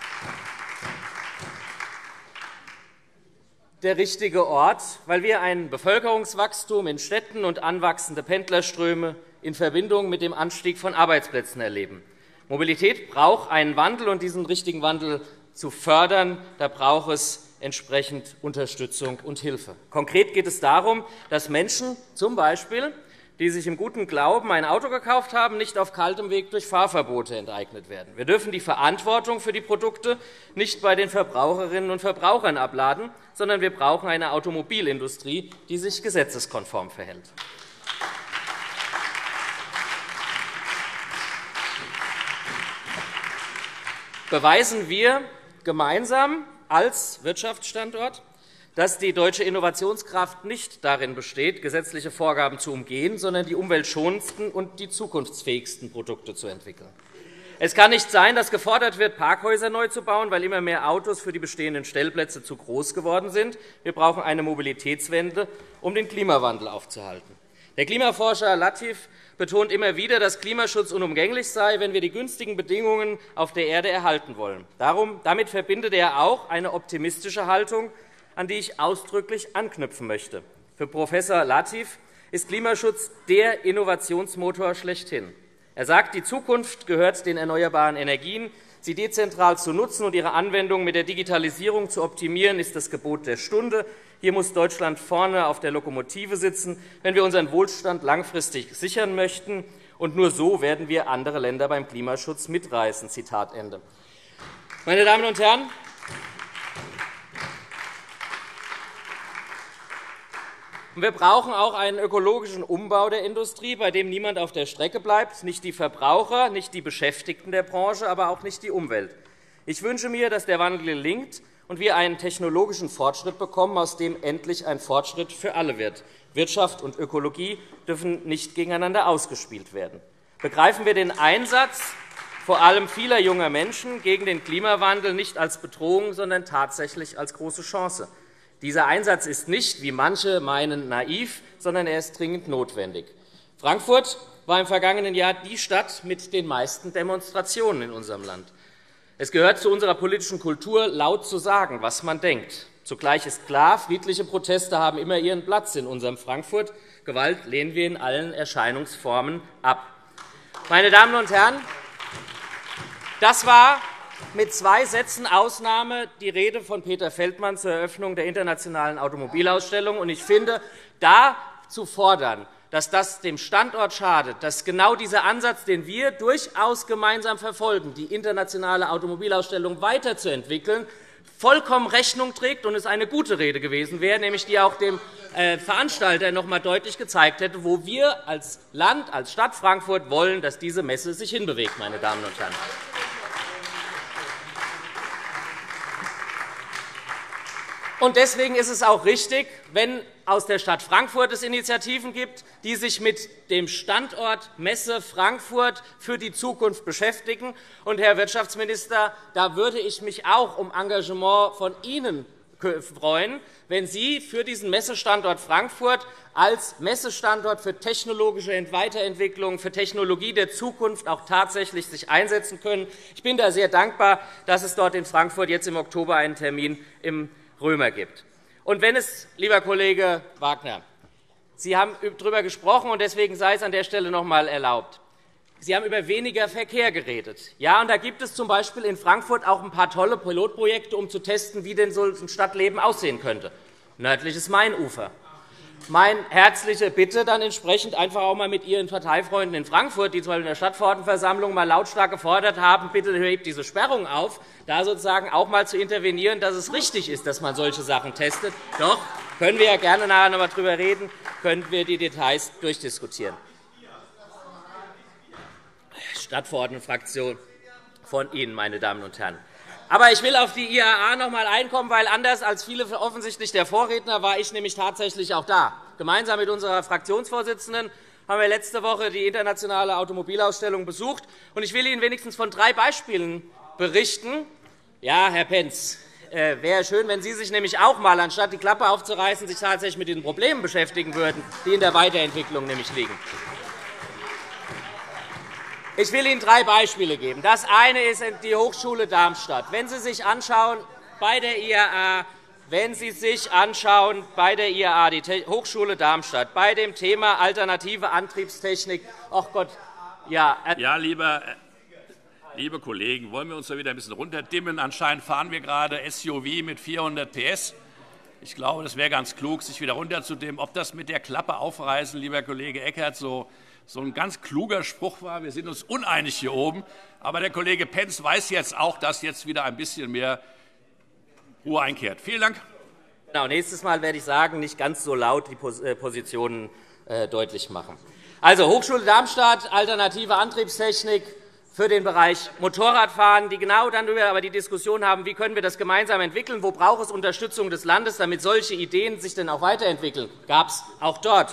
der richtige Ort, weil wir ein Bevölkerungswachstum in Städten und anwachsende Pendlerströme in Verbindung mit dem Anstieg von Arbeitsplätzen erleben. Mobilität braucht einen Wandel, und diesen richtigen Wandel zu fördern, da braucht es entsprechend Unterstützung und Hilfe. Konkret geht es darum, dass Menschen z. B., die sich im guten Glauben ein Auto gekauft haben, nicht auf kaltem Weg durch Fahrverbote enteignet werden. Wir dürfen die Verantwortung für die Produkte nicht bei den Verbraucherinnen und Verbrauchern abladen, sondern wir brauchen eine Automobilindustrie, die sich gesetzeskonform verhält. Beweisen wir gemeinsam als Wirtschaftsstandort, dass die deutsche Innovationskraft nicht darin besteht, gesetzliche Vorgaben zu umgehen, sondern die umweltschonendsten und die zukunftsfähigsten Produkte zu entwickeln. Es kann nicht sein, dass gefordert wird, Parkhäuser neu zu bauen, weil immer mehr Autos für die bestehenden Stellplätze zu groß geworden sind. Wir brauchen eine Mobilitätswende, um den Klimawandel aufzuhalten. Der Klimaforscher Latif betont immer wieder, dass Klimaschutz unumgänglich sei, wenn wir die günstigen Bedingungen auf der Erde erhalten wollen. Darum, damit verbindet er auch eine optimistische Haltung, an die ich ausdrücklich anknüpfen möchte. Für Professor Latif ist Klimaschutz der Innovationsmotor schlechthin. Er sagt, die Zukunft gehört den erneuerbaren Energien. Sie dezentral zu nutzen und ihre Anwendung mit der Digitalisierung zu optimieren, ist das Gebot der Stunde. Hier muss Deutschland vorne auf der Lokomotive sitzen, wenn wir unseren Wohlstand langfristig sichern möchten. Und nur so werden wir andere Länder beim Klimaschutz mitreißen. Zitat Ende. Meine Damen und Herren, wir brauchen auch einen ökologischen Umbau der Industrie, bei dem niemand auf der Strecke bleibt, nicht die Verbraucher, nicht die Beschäftigten der Branche, aber auch nicht die Umwelt. Ich wünsche mir, dass der Wandel gelingt und wir einen technologischen Fortschritt bekommen, aus dem endlich ein Fortschritt für alle wird. Wirtschaft und Ökologie dürfen nicht gegeneinander ausgespielt werden. Begreifen wir den Einsatz vor allem vieler junger Menschen gegen den Klimawandel nicht als Bedrohung, sondern tatsächlich als große Chance. Dieser Einsatz ist nicht, wie manche meinen, naiv, sondern er ist dringend notwendig. Frankfurt war im vergangenen Jahr die Stadt mit den meisten Demonstrationen in unserem Land. Es gehört zu unserer politischen Kultur, laut zu sagen, was man denkt. Zugleich ist klar, friedliche Proteste haben immer ihren Platz in unserem Frankfurt. Gewalt lehnen wir in allen Erscheinungsformen ab. Meine Damen und Herren, das war mit zwei Sätzen Ausnahme die Rede von Peter Feldmann zur Eröffnung der Internationalen Automobilausstellung. Ich finde, da zu fordern, dass das dem Standort schadet, dass genau dieser Ansatz, den wir durchaus gemeinsam verfolgen, die Internationale Automobilausstellung weiterzuentwickeln, vollkommen Rechnung trägt und es eine gute Rede gewesen wäre, nämlich die auch dem Veranstalter noch einmal deutlich gezeigt hätte, wo wir als Land, als Stadt Frankfurt wollen, dass diese Messe sich hinbewegt, meine Damen und Herren. Und deswegen ist es auch richtig, wenn aus der Stadt Frankfurt es Initiativen gibt, die sich mit dem Standort Messe Frankfurt für die Zukunft beschäftigen. Und, Herr Wirtschaftsminister, da würde ich mich auch um Engagement von Ihnen freuen, wenn Sie für diesen Messestandort Frankfurt als Messestandort für technologische Weiterentwicklung, für Technologie der Zukunft auch tatsächlich sich einsetzen können. Ich bin da sehr dankbar, dass es dort in Frankfurt jetzt im Oktober einen Termin im Römer gibt. Und wenn es, lieber Kollege Wagner, Sie haben darüber gesprochen, und deswegen sei es an der Stelle noch einmal erlaubt. Sie haben über weniger Verkehr geredet. Ja, und da gibt es z.B. in Frankfurt auch ein paar tolle Pilotprojekte, um zu testen, wie denn so ein Stadtleben aussehen könnte. Nördliches Mainufer. Meine herzliche Bitte dann entsprechend einfach auch einmal mit Ihren Parteifreunden in Frankfurt, die zum Beispiel in der Stadtverordnetenversammlung mal lautstark gefordert haben, bitte hebt diese Sperrung auf, da sozusagen auch einmal zu intervenieren, dass es richtig ist, dass man solche Sachen testet. Doch, können wir ja gerne nachher noch einmal darüber reden, können wir die Details durchdiskutieren. Stadtverordnetenfraktion von Ihnen, meine Damen und Herren. Aber ich will auf die I A A noch einmal einkommen, weil anders als viele offensichtlich der Vorredner war ich nämlich tatsächlich auch da. Gemeinsam mit unserer Fraktionsvorsitzenden haben wir letzte Woche die Internationale Automobilausstellung besucht. Und ich will Ihnen wenigstens von drei Beispielen berichten. Ja, Herr Pentz, äh, wäre schön, wenn Sie sich nämlich auch einmal, anstatt die Klappe aufzureißen, sich tatsächlich mit den Problemen beschäftigen würden, die in der Weiterentwicklung nämlich liegen. Ich will Ihnen drei Beispiele geben. Das eine ist die Hochschule Darmstadt. Wenn Sie sich anschauen bei der I A A, wenn Sie sich anschauen bei der I A A, die Hochschule Darmstadt, bei dem Thema alternative Antriebstechnik, ach Gott, ja. Ja, lieber, liebe Kollegen, wollen wir uns da wieder ein bisschen runterdimmen? Anscheinend fahren wir gerade S U V mit vierhundert P S. Ich glaube, das wäre ganz klug, sich wieder runterzudimmen. Ob das mit der Klappe aufreißen, lieber Kollege Eckert, so so ein ganz kluger Spruch war. Wir sind uns uneinig hier oben. Aber der Kollege Pentz weiß jetzt auch, dass jetzt wieder ein bisschen mehr Ruhe einkehrt. Vielen Dank. Genau, nächstes Mal werde ich sagen, nicht ganz so laut die Positionen deutlich machen. Also Hochschule Darmstadt, alternative Antriebstechnik für den Bereich Motorradfahren, die genau dann aber die Diskussion haben, wie können wir das gemeinsam entwickeln, wo braucht es Unterstützung des Landes, damit solche Ideen sich denn auch weiterentwickeln, gab es auch dort.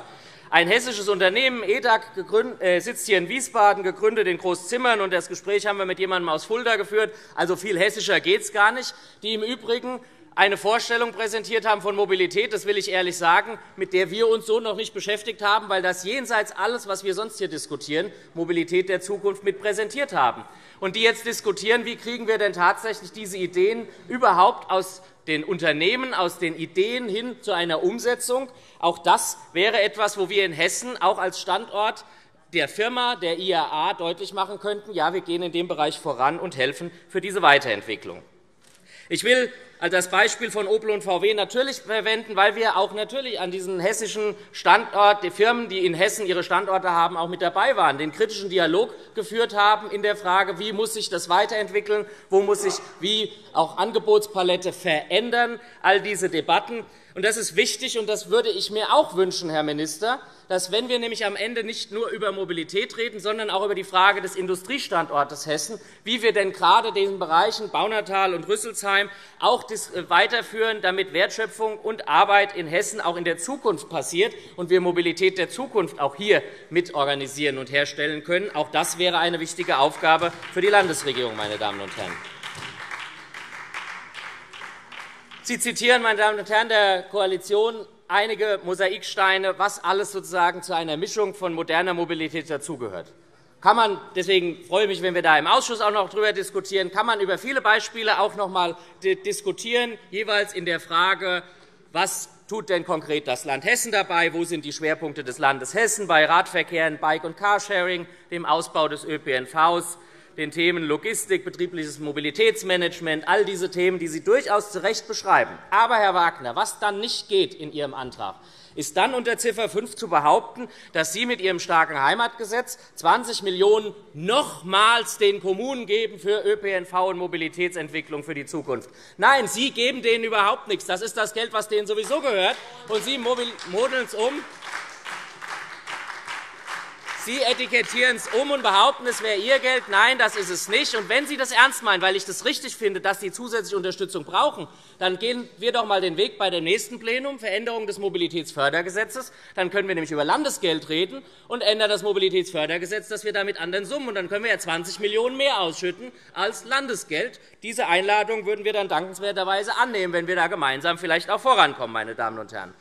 Ein hessisches Unternehmen, E D A G, gegründet, äh, sitzt hier in Wiesbaden, gegründet in Großzimmern, und das Gespräch haben wir mit jemandem aus Fulda geführt. Also viel hessischer geht es gar nicht. Die im Übrigen eine Vorstellung präsentiert haben von Mobilität, das will ich ehrlich sagen, mit der wir uns so noch nicht beschäftigt haben, weil das jenseits alles, was wir sonst hier diskutieren, Mobilität der Zukunft mit präsentiert haben. Und die jetzt diskutieren, wie kriegen wir denn tatsächlich diese Ideen überhaupt aus den Unternehmen, aus den Ideen hin zu einer Umsetzung. Auch das wäre etwas, wo wir in Hessen auch als Standort der Firma, der I A A, deutlich machen könnten, ja, wir gehen in dem Bereich voran und helfen für diese Weiterentwicklung. Ich will das Beispiel von Opel und V W natürlich verwenden, weil wir auch natürlich an diesem hessischen Standort, die Firmen, die in Hessen ihre Standorte haben, auch mit dabei waren, den kritischen Dialog geführt haben in der Frage, wie muss sich das weiterentwickeln, wo muss sich wie auch Angebotspalette verändern, all diese Debatten. Und das ist wichtig, und das würde ich mir auch wünschen, Herr Minister, dass, wenn wir nämlich am Ende nicht nur über Mobilität reden, sondern auch über die Frage des Industriestandortes Hessen, wie wir denn gerade den Bereichen Baunatal und Rüsselsheim auch weiterführen, damit Wertschöpfung und Arbeit in Hessen auch in der Zukunft passiert und wir Mobilität der Zukunft auch hier mitorganisieren und herstellen können. Auch das wäre eine wichtige Aufgabe für die Landesregierung, meine Damen und Herren. Sie zitieren, meine Damen und Herren der Koalition, einige Mosaiksteine, was alles sozusagen zu einer Mischung von moderner Mobilität dazugehört. Kann man, deswegen freue ich mich, wenn wir da im Ausschuss auch noch darüber diskutieren, kann man über viele Beispiele auch noch einmal diskutieren, jeweils in der Frage, was tut denn konkret das Land Hessen dabei, wo sind die Schwerpunkte des Landes Hessen bei Radverkehr, Bike- und Carsharing, dem Ausbau des Ö P N Vs, den Themen Logistik, betriebliches Mobilitätsmanagement, all diese Themen, die Sie durchaus zu Recht beschreiben. Aber, Herr Wagner, was dann nicht geht in Ihrem Antrag, ist dann unter Ziffer fünf zu behaupten, dass Sie mit Ihrem starken Heimatgesetz zwanzig Millionen € nochmals den Kommunen geben für Ö P N V und Mobilitätsentwicklung für die Zukunft. Nein, Sie geben denen überhaupt nichts. Das ist das Geld, was denen sowieso gehört, und Sie modeln es um. Sie etikettieren es um und behaupten, es wäre Ihr Geld. Nein, das ist es nicht. Und wenn Sie das ernst meinen, weil ich das richtig finde, dass Sie zusätzliche Unterstützung brauchen, dann gehen wir doch einmal den Weg bei dem nächsten Plenum, Veränderung des Mobilitätsfördergesetzes. Dann können wir nämlich über Landesgeld reden und ändern das Mobilitätsfördergesetz, dass wir da mit anderen Summen, und dann können wir ja zwanzig Millionen € mehr ausschütten als Landesgeld. Diese Einladung würden wir dann dankenswerterweise annehmen, wenn wir da gemeinsam vielleicht auch vorankommen, meine Damen und Herren.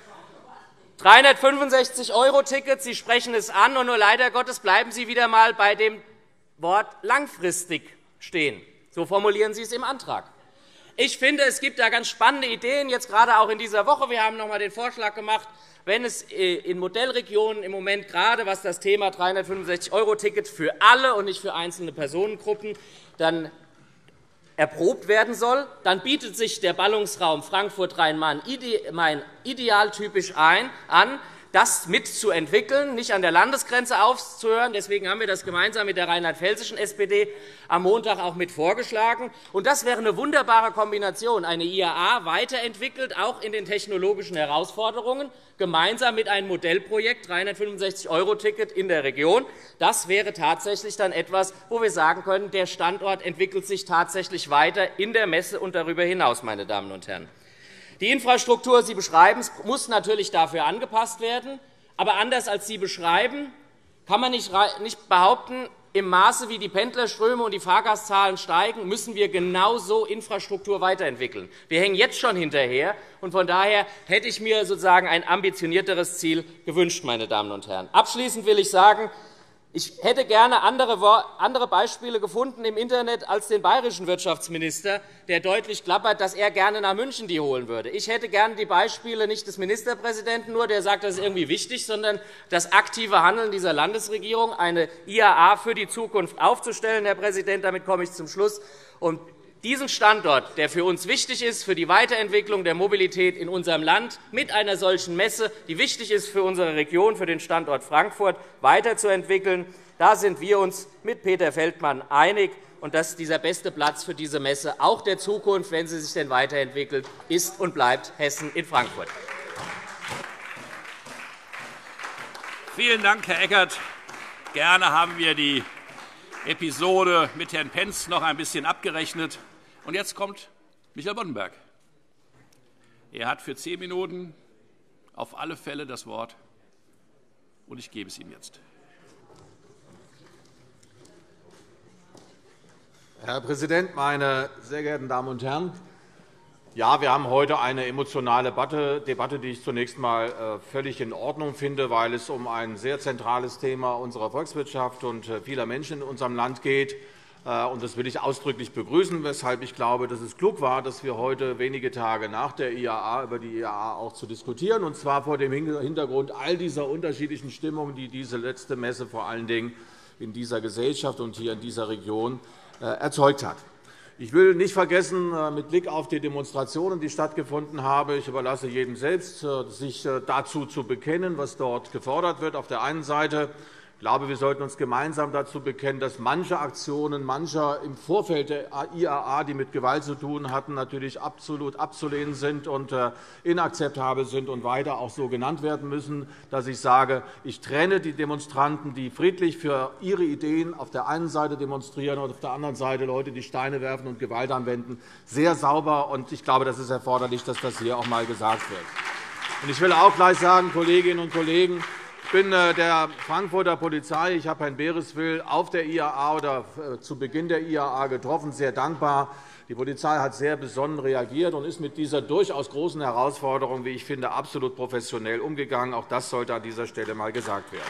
dreihundertfünfundsechzig € Ticket, Sie sprechen es an, und nur leider Gottes bleiben Sie wieder einmal bei dem Wort langfristig stehen. So formulieren Sie es im Antrag. Ich finde, es gibt da ganz spannende Ideen, jetzt gerade auch in dieser Woche. Wir haben noch einmal den Vorschlag gemacht, wenn es in Modellregionen im Moment gerade, was das Thema dreihundertfünfundsechzig € Ticket für alle und nicht für einzelne Personengruppen dann erprobt werden soll, dann bietet sich der Ballungsraum Frankfurt-Rhein-Main idealtypisch an, das mitzuentwickeln, nicht an der Landesgrenze aufzuhören. Deswegen haben wir das gemeinsam mit der rheinland-pfälzischen S P D am Montag auch mit vorgeschlagen. Und das wäre eine wunderbare Kombination, eine I A A weiterentwickelt, auch in den technologischen Herausforderungen, gemeinsam mit einem Modellprojekt dreihundertfünfundsechzig € Ticket in der Region. Das wäre tatsächlich dann etwas, wo wir sagen können, der Standort entwickelt sich tatsächlich weiter in der Messe und darüber hinaus, meine Damen und Herren. Die Infrastruktur, Sie beschreiben, muss natürlich dafür angepasst werden. Aber anders als Sie beschreiben, kann man nicht behaupten, im Maße, wie die Pendlerströme und die Fahrgastzahlen steigen, müssen wir genauso Infrastruktur weiterentwickeln. Wir hängen jetzt schon hinterher, und von daher hätte ich mir sozusagen ein ambitionierteres Ziel gewünscht, meine Damen und Herren. Abschließend will ich sagen, ich hätte gerne andere Beispiele gefunden im Internet als den bayerischen Wirtschaftsminister, der deutlich klappert, dass er gerne nach München die holen würde. Ich hätte gerne die Beispiele nicht des Ministerpräsidenten nur, der sagt, das ist irgendwie wichtig, sondern das aktive Handeln dieser Landesregierung, eine I A A für die Zukunft aufzustellen. Herr Präsident, damit komme ich zum Schluss. Und diesen Standort, der für uns wichtig ist, für die Weiterentwicklung der Mobilität in unserem Land, mit einer solchen Messe, die wichtig ist für unsere Region, für den Standort Frankfurt, weiterzuentwickeln, da sind wir uns mit Peter Feldmann einig. Und dass dieser beste Platz für diese Messe auch der Zukunft, wenn sie sich denn weiterentwickelt, ist und bleibt Hessen in Frankfurt. Vielen Dank, Herr Eckert. Gerne haben wir die Episode mit Herrn Pentz noch ein bisschen abgerechnet. Und jetzt kommt Michael Boddenberg. Er hat für zehn Minuten auf alle Fälle das Wort. und ich gebe es Ihnen jetzt. Herr Präsident, meine sehr geehrten Damen und Herren! Ja, wir haben heute eine emotionale Debatte, die ich zunächst einmal völlig in Ordnung finde, weil es um ein sehr zentrales Thema unserer Volkswirtschaft und vieler Menschen in unserem Land geht. Das will ich ausdrücklich begrüßen, weshalb ich glaube, dass es klug war, dass wir heute wenige Tage nach der I A A über die I A A auch zu diskutieren, und zwar vor dem Hintergrund all dieser unterschiedlichen Stimmungen, die diese letzte Messe vor allen Dingen in dieser Gesellschaft und hier in dieser Region erzeugt hat. Ich will nicht vergessen, mit Blick auf die Demonstrationen, die stattgefunden haben, ich überlasse jedem selbst, sich dazu zu bekennen, was dort gefordert wird. Auf der einen Seite Ich glaube, wir sollten uns gemeinsam dazu bekennen, dass manche Aktionen, mancher im Vorfeld der I A A, die mit Gewalt zu tun hatten, natürlich absolut abzulehnen sind und inakzeptabel sind und weiter auch so genannt werden müssen, dass ich sage, ich trenne die Demonstranten, die friedlich für ihre Ideen auf der einen Seite demonstrieren und auf der anderen Seite Leute, die Steine werfen und Gewalt anwenden, sehr sauber. Und ich glaube, das ist erforderlich, dass das hier auch einmal gesagt wird. Ich will auch gleich sagen, Kolleginnen und Kollegen, ich bin der Frankfurter Polizei, ich habe Herrn Bereswil auf der I A A oder zu Beginn der I A A getroffen, sehr dankbar. Die Polizei hat sehr besonnen reagiert und ist mit dieser durchaus großen Herausforderung, wie ich finde, absolut professionell umgegangen. Auch das sollte an dieser Stelle einmal gesagt werden.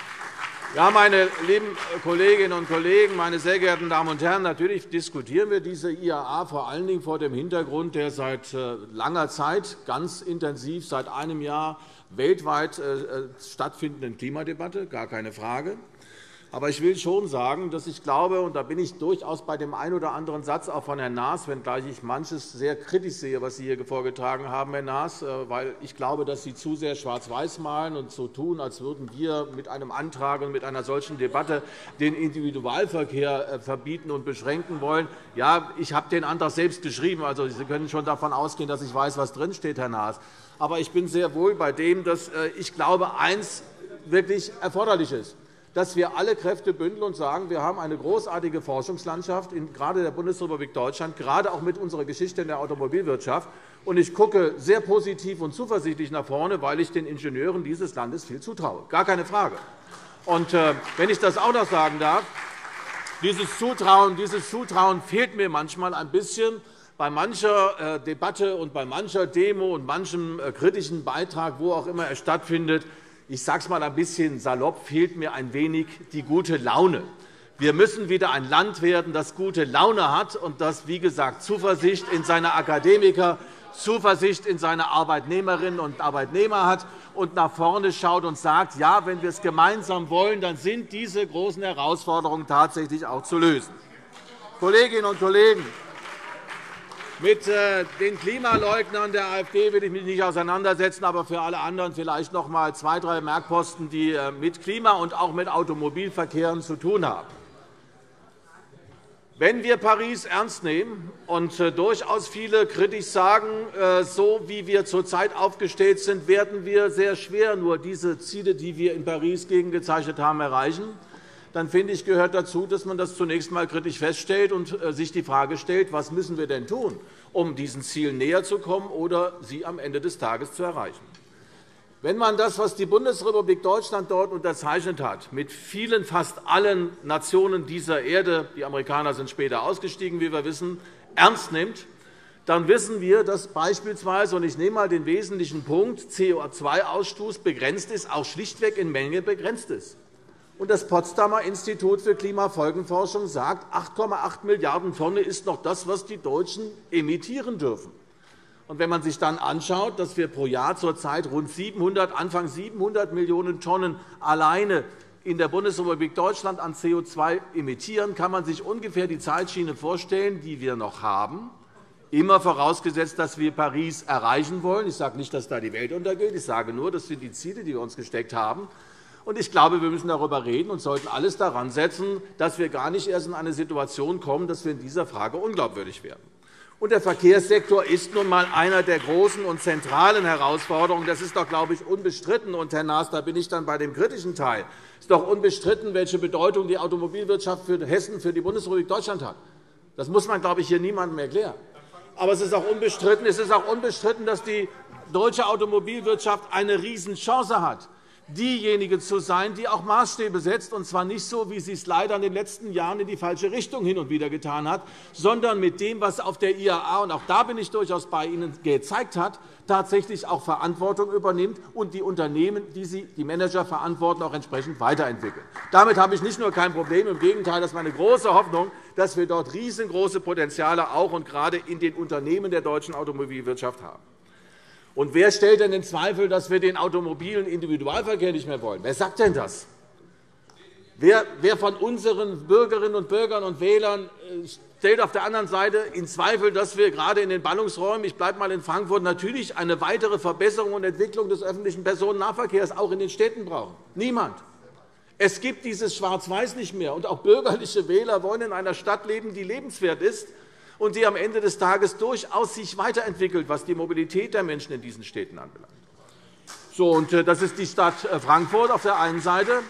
Ja, meine lieben Kolleginnen und Kollegen, meine sehr geehrten Damen und Herren, natürlich diskutieren wir diese I A A vor allen Dingen vor dem Hintergrund der seit langer Zeit, ganz intensiv seit einem Jahr weltweit stattfindenden Klimadebatte, gar keine Frage. Aber ich will schon sagen, dass ich glaube, und da bin ich durchaus bei dem einen oder anderen Satz auch von Herrn Naas, wenngleich ich manches sehr kritisch sehe, was Sie hier vorgetragen haben, Herr Naas, weil ich glaube, dass Sie zu sehr schwarz-weiß malen und so tun, als würden wir mit einem Antrag und mit einer solchen Debatte den Individualverkehr verbieten und beschränken wollen. Ja, ich habe den Antrag selbst geschrieben, also Sie können schon davon ausgehen, dass ich weiß, was drinsteht, Herr Naas. Aber ich bin sehr wohl bei dem, dass ich glaube, eines wirklich erforderlich ist, dass wir alle Kräfte bündeln und sagen, wir haben eine großartige Forschungslandschaft, gerade der Bundesrepublik Deutschland, gerade auch mit unserer Geschichte in der Automobilwirtschaft. Und ich gucke sehr positiv und zuversichtlich nach vorne, weil ich den Ingenieuren dieses Landes viel zutraue. Gar keine Frage. Und wenn ich das auch noch sagen darf, dieses Zutrauen, dieses Zutrauen fehlt mir manchmal ein bisschen bei mancher Debatte und bei mancher Demo und manchem kritischen Beitrag, wo auch immer er stattfindet. Ich sage es einmal ein bisschen salopp, fehlt mir ein wenig die gute Laune. Wir müssen wieder ein Land werden, das gute Laune hat und das, wie gesagt, Zuversicht in seine Akademiker, Zuversicht in seine Arbeitnehmerinnen und Arbeitnehmer hat und nach vorne schaut und sagt, ja, wenn wir es gemeinsam wollen, dann sind diese großen Herausforderungen tatsächlich auch zu lösen. Kolleginnen und Kollegen, mit den Klimaleugnern der AfD will ich mich nicht auseinandersetzen, aber für alle anderen vielleicht noch einmal zwei, drei Merkposten, die mit Klima und auch mit Automobilverkehren zu tun haben. Wenn wir Paris ernst nehmen und durchaus viele kritisch sagen, so wie wir zurzeit aufgestellt sind, werden wir sehr schwer nur diese Ziele, die wir in Paris gegengezeichnet haben, erreichen, dann finde ich, gehört dazu, dass man das zunächst einmal kritisch feststellt und sich die Frage stellt, was müssen wir denn tun, um diesen Zielen näher zu kommen oder sie am Ende des Tages zu erreichen. Wenn man das, was die Bundesrepublik Deutschland dort unterzeichnet hat, mit vielen, fast allen Nationen dieser Erde, die Amerikaner sind später ausgestiegen, wie wir wissen, ernst nimmt, dann wissen wir, dass beispielsweise, und ich nehme einmal den wesentlichen Punkt, C O zwei Ausstoß begrenzt ist, auch schlichtweg in Menge begrenzt ist. Und das Potsdamer Institut für Klimafolgenforschung sagt, acht Komma acht Milliarden Tonnen ist noch das, was die Deutschen emittieren dürfen. Und wenn man sich dann anschaut, dass wir pro Jahr zurzeit rund siebenhundert, Anfang siebenhundert Millionen Tonnen alleine in der Bundesrepublik Deutschland an C O zwei emittieren, kann man sich ungefähr die Zeitschiene vorstellen, die wir noch haben, immer vorausgesetzt, dass wir Paris erreichen wollen. Ich sage nicht, dass da die Welt untergeht. Ich sage nur, das sind die Ziele, die wir uns gesteckt haben. Ich glaube, wir müssen darüber reden und sollten alles daran setzen, dass wir gar nicht erst in eine Situation kommen, dass wir in dieser Frage unglaubwürdig werden. Und der Verkehrssektor ist nun einmal einer der großen und zentralen Herausforderungen. Das ist doch, glaube ich, unbestritten. Und, Herr Naas, da bin ich dann bei dem kritischen Teil. Es ist doch unbestritten, welche Bedeutung die Automobilwirtschaft für Hessen, für die Bundesrepublik Deutschland hat. Das muss man, glaube ich, hier niemandem erklären. Aber es ist auch unbestritten, es ist auch unbestritten, dass die deutsche Automobilwirtschaft eine Riesenchance hat. diejenige zu sein, die auch Maßstäbe setzt, und zwar nicht so, wie sie es leider in den letzten Jahren in die falsche Richtung hin und wieder getan hat, sondern mit dem, was auf der I A A, und auch da bin ich durchaus bei Ihnen, gezeigt hat, tatsächlich auch Verantwortung übernimmt und die Unternehmen, die sie, die Manager verantworten, auch entsprechend weiterentwickelt. Damit habe ich nicht nur kein Problem, im Gegenteil, das ist meine große Hoffnung, dass wir dort riesengroße Potenziale auch und gerade in den Unternehmen der deutschen Automobilwirtschaft haben. Und wer stellt denn in Zweifel, dass wir den automobilen Individualverkehr nicht mehr wollen? Wer sagt denn das? Wer, wer von unseren Bürgerinnen und Bürgern und Wählern stellt auf der anderen Seite in Zweifel, dass wir gerade in den Ballungsräumen, ich bleibe einmal in Frankfurt, natürlich eine weitere Verbesserung und Entwicklung des öffentlichen Personennahverkehrs auch in den Städten brauchen? Niemand. Es gibt dieses Schwarz-Weiß nicht mehr. Und auch bürgerliche Wähler wollen in einer Stadt leben, die lebenswert ist und die am Ende des Tages durchaus sich weiterentwickelt, was die Mobilität der Menschen in diesen Städten anbelangt. So, und das ist die Stadt Frankfurt auf der einen Seite.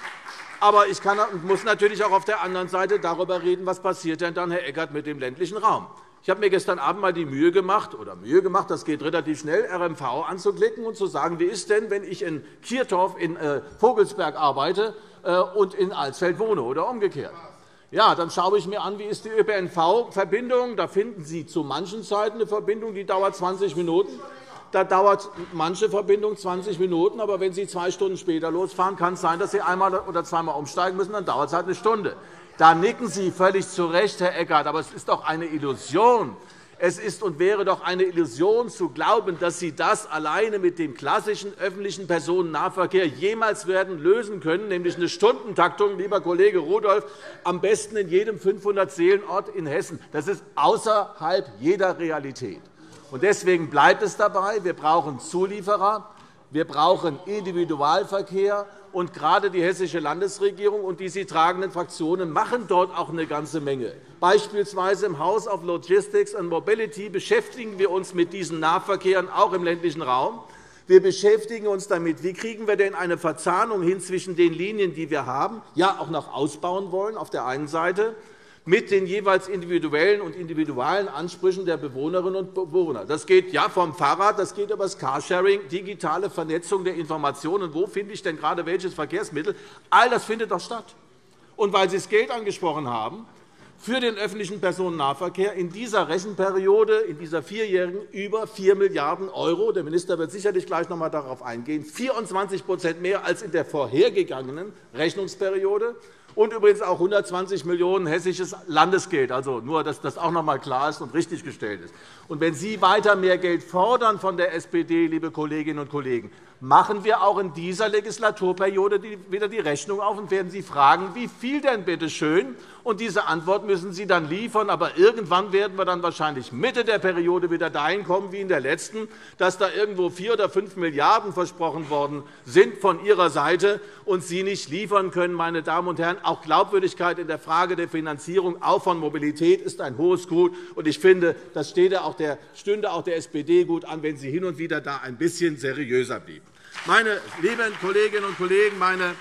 Aber ich kann und muss natürlich auch auf der anderen Seite darüber reden, was passiert denn dann, Herr Eckert, mit dem ländlichen Raum. Ich habe mir gestern Abend einmal die Mühe gemacht, oder Mühe gemacht, das geht relativ schnell, R M V anzuklicken und zu sagen, wie ist denn, wenn ich in Kirchtorf in Vogelsberg arbeite und in Alsfeld wohne oder umgekehrt. Ja, dann schaue ich mir an, wie ist die Ö P N V-Verbindung. Da finden Sie zu manchen Zeiten eine Verbindung, die dauert zwanzig Minuten. Da dauert manche Verbindung zwanzig Minuten, aber wenn Sie zwei Stunden später losfahren, kann es sein, dass Sie einmal oder zweimal umsteigen müssen, dann dauert es halt eine Stunde. Da nicken Sie völlig zu Recht, Herr Eckert, aber es ist doch eine Illusion. Es ist und wäre doch eine Illusion zu glauben, dass Sie das alleine mit dem klassischen öffentlichen Personennahverkehr jemals werden lösen können, nämlich eine Stundentaktung, lieber Kollege Rudolph, am besten in jedem fünfhundert-Seelen-Ort in Hessen. Das ist außerhalb jeder Realität. Deswegen bleibt es dabei, wir brauchen Zulieferer, wir brauchen Individualverkehr, und gerade die Hessische Landesregierung und die sie tragenden Fraktionen machen dort auch eine ganze Menge. Beispielsweise im House of Logistics and Mobility beschäftigen wir uns mit diesen Nahverkehren auch im ländlichen Raum. Wir beschäftigen uns damit, wie kriegen wir denn eine Verzahnung hin zwischen den Linien, die wir haben, ja auch noch ausbauen wollen auf der einen Seite, mit den jeweils individuellen und individuellen Ansprüchen der Bewohnerinnen und Bewohner. Das geht ja vom Fahrrad, das geht über das Carsharing, digitale Vernetzung der Informationen. Wo finde ich denn gerade welches Verkehrsmittel? All das findet doch statt. Und weil Sie das Geld angesprochen haben, für den öffentlichen Personennahverkehr in dieser Rechenperiode, in dieser vierjährigen, über vier Milliarden €. Der Minister wird sicherlich gleich noch einmal darauf eingehen. vierundzwanzig mehr als in der vorhergegangenen Rechnungsperiode. Und übrigens auch hundertzwanzig Millionen € hessisches Landesgeld. Also nur, dass das auch noch einmal klar ist und richtiggestellt ist. Und wenn Sie weiter mehr Geld fordern von der S P D, liebe Kolleginnen und Kollegen, machen wir auch in dieser Legislaturperiode wieder die Rechnung auf und werden Sie fragen, wie viel denn bitte schön? Und diese Antwort müssen Sie dann liefern. Aber irgendwann werden wir dann wahrscheinlich Mitte der Periode wieder dahin kommen wie in der letzten, dass da irgendwo vier oder fünf Milliarden € versprochen worden sind von Ihrer Seite und Sie nicht liefern können. Meine Damen und Herren, auch Glaubwürdigkeit in der Frage der Finanzierung auch von Mobilität ist ein hohes Gut. Und ich finde, das stünde auch der S P D gut an, wenn sie hin und wieder da ein bisschen seriöser blieb. Meine lieben Kolleginnen und Kollegen, meine,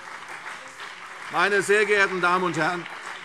meine sehr geehrten Damen und Herren,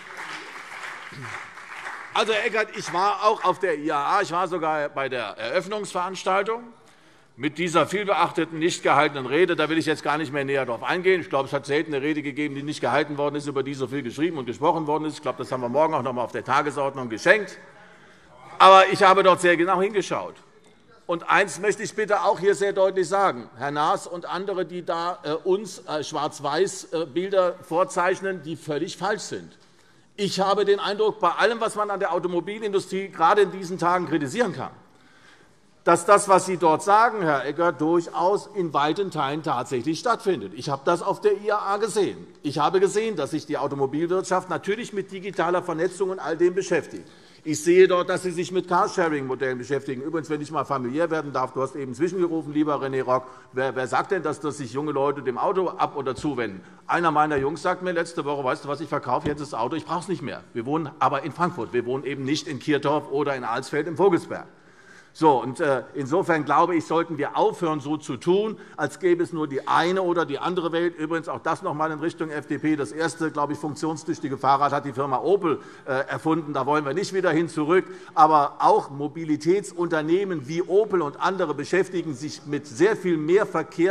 also, Herr Eckert, ich war auch auf der I A A, ich war sogar bei der Eröffnungsveranstaltung mit dieser vielbeachteten, nicht gehaltenen Rede. Da will ich jetzt gar nicht mehr näher darauf eingehen. Ich glaube, es hat selten eine Rede gegeben, die nicht gehalten worden ist, über die so viel geschrieben und gesprochen worden ist. Ich glaube, das haben wir morgen auch noch einmal auf der Tagesordnung geschenkt. Aber ich habe dort sehr genau hingeschaut. Und eines möchte ich bitte auch hier sehr deutlich sagen. Herr Naas und andere, die da uns Schwarz-Weiß-Bilder vorzeichnen, die völlig falsch sind. Ich habe den Eindruck, bei allem, was man an der Automobilindustrie gerade in diesen Tagen kritisieren kann, dass das, was Sie dort sagen, Herr Eckert, durchaus in weiten Teilen tatsächlich stattfindet. Ich habe das auf der I A A gesehen. Ich habe gesehen, dass sich die Automobilwirtschaft natürlich mit digitaler Vernetzung und all dem beschäftigt. Ich sehe dort, dass Sie sich mit Carsharing-Modellen beschäftigen. Übrigens, wenn ich einmal familiär werden darf, du hast eben zwischengerufen, lieber René Rock, wer, wer sagt denn, dass das sich junge Leute dem Auto ab- oder zuwenden? Einer meiner Jungs sagt mir letzte Woche, weißt du was, ich verkaufe jetzt das Auto, ich brauche es nicht mehr. Wir wohnen aber in Frankfurt. Wir wohnen eben nicht in Kirchtorf oder in Alsfeld im Vogelsberg. So, und insofern glaube ich, sollten wir aufhören, so zu tun, als gäbe es nur die eine oder die andere Welt. Übrigens auch das noch einmal in Richtung F D P. Das erste, glaube ich, funktionstüchtige Fahrrad hat die Firma Opel erfunden. Da wollen wir nicht wieder hin zurück. Aber auch Mobilitätsunternehmen wie Opel und andere beschäftigen sich mit sehr viel mehr Verkehrs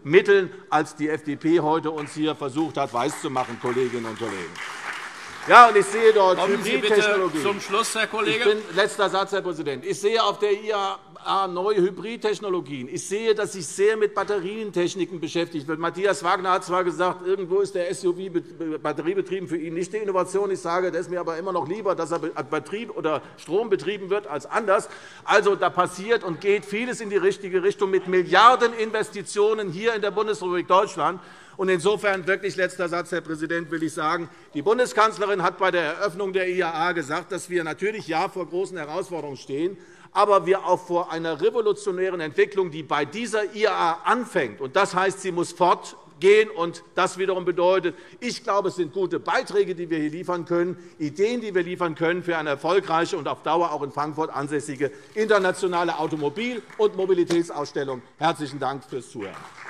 Mitteln, als die F D P heute uns hier versucht hat, weiszumachen, Kolleginnen und Kollegen. Ja, und ich sehe dort Kommen Sie bitte zum Schluss, Herr Kollege. Ich bin, letzter Satz, Herr Präsident. Ich sehe auf der I A A neue Hybridtechnologien. Ich sehe, dass sich sehr mit Batterientechniken beschäftigt wird. Matthias Wagner hat zwar gesagt, irgendwo ist der S U V batteriebetrieben für ihn nicht die Innovation. Ich sage, das ist mir aber immer noch lieber, dass er Betrieb oder Strom betrieben wird als anders. Also, da passiert und geht vieles in die richtige Richtung mit Milliardeninvestitionen hier in der Bundesrepublik Deutschland. Und insofern wirklich letzter Satz, Herr Präsident, will ich sagen, die Bundeskanzlerin hat bei der Eröffnung der I A A gesagt, dass wir natürlich ja vor großen Herausforderungen stehen, aber wir auch vor einer revolutionären Entwicklung, die bei dieser I A A anfängt. Und das heißt, sie muss fortgehen. Und das wiederum bedeutet, ich glaube, es sind gute Beiträge, die wir hier liefern können, Ideen, die wir liefern können für eine erfolgreiche und auf Dauer auch in Frankfurt ansässige internationale Automobil- und Mobilitätsausstellung. Herzlichen Dank fürs Zuhören.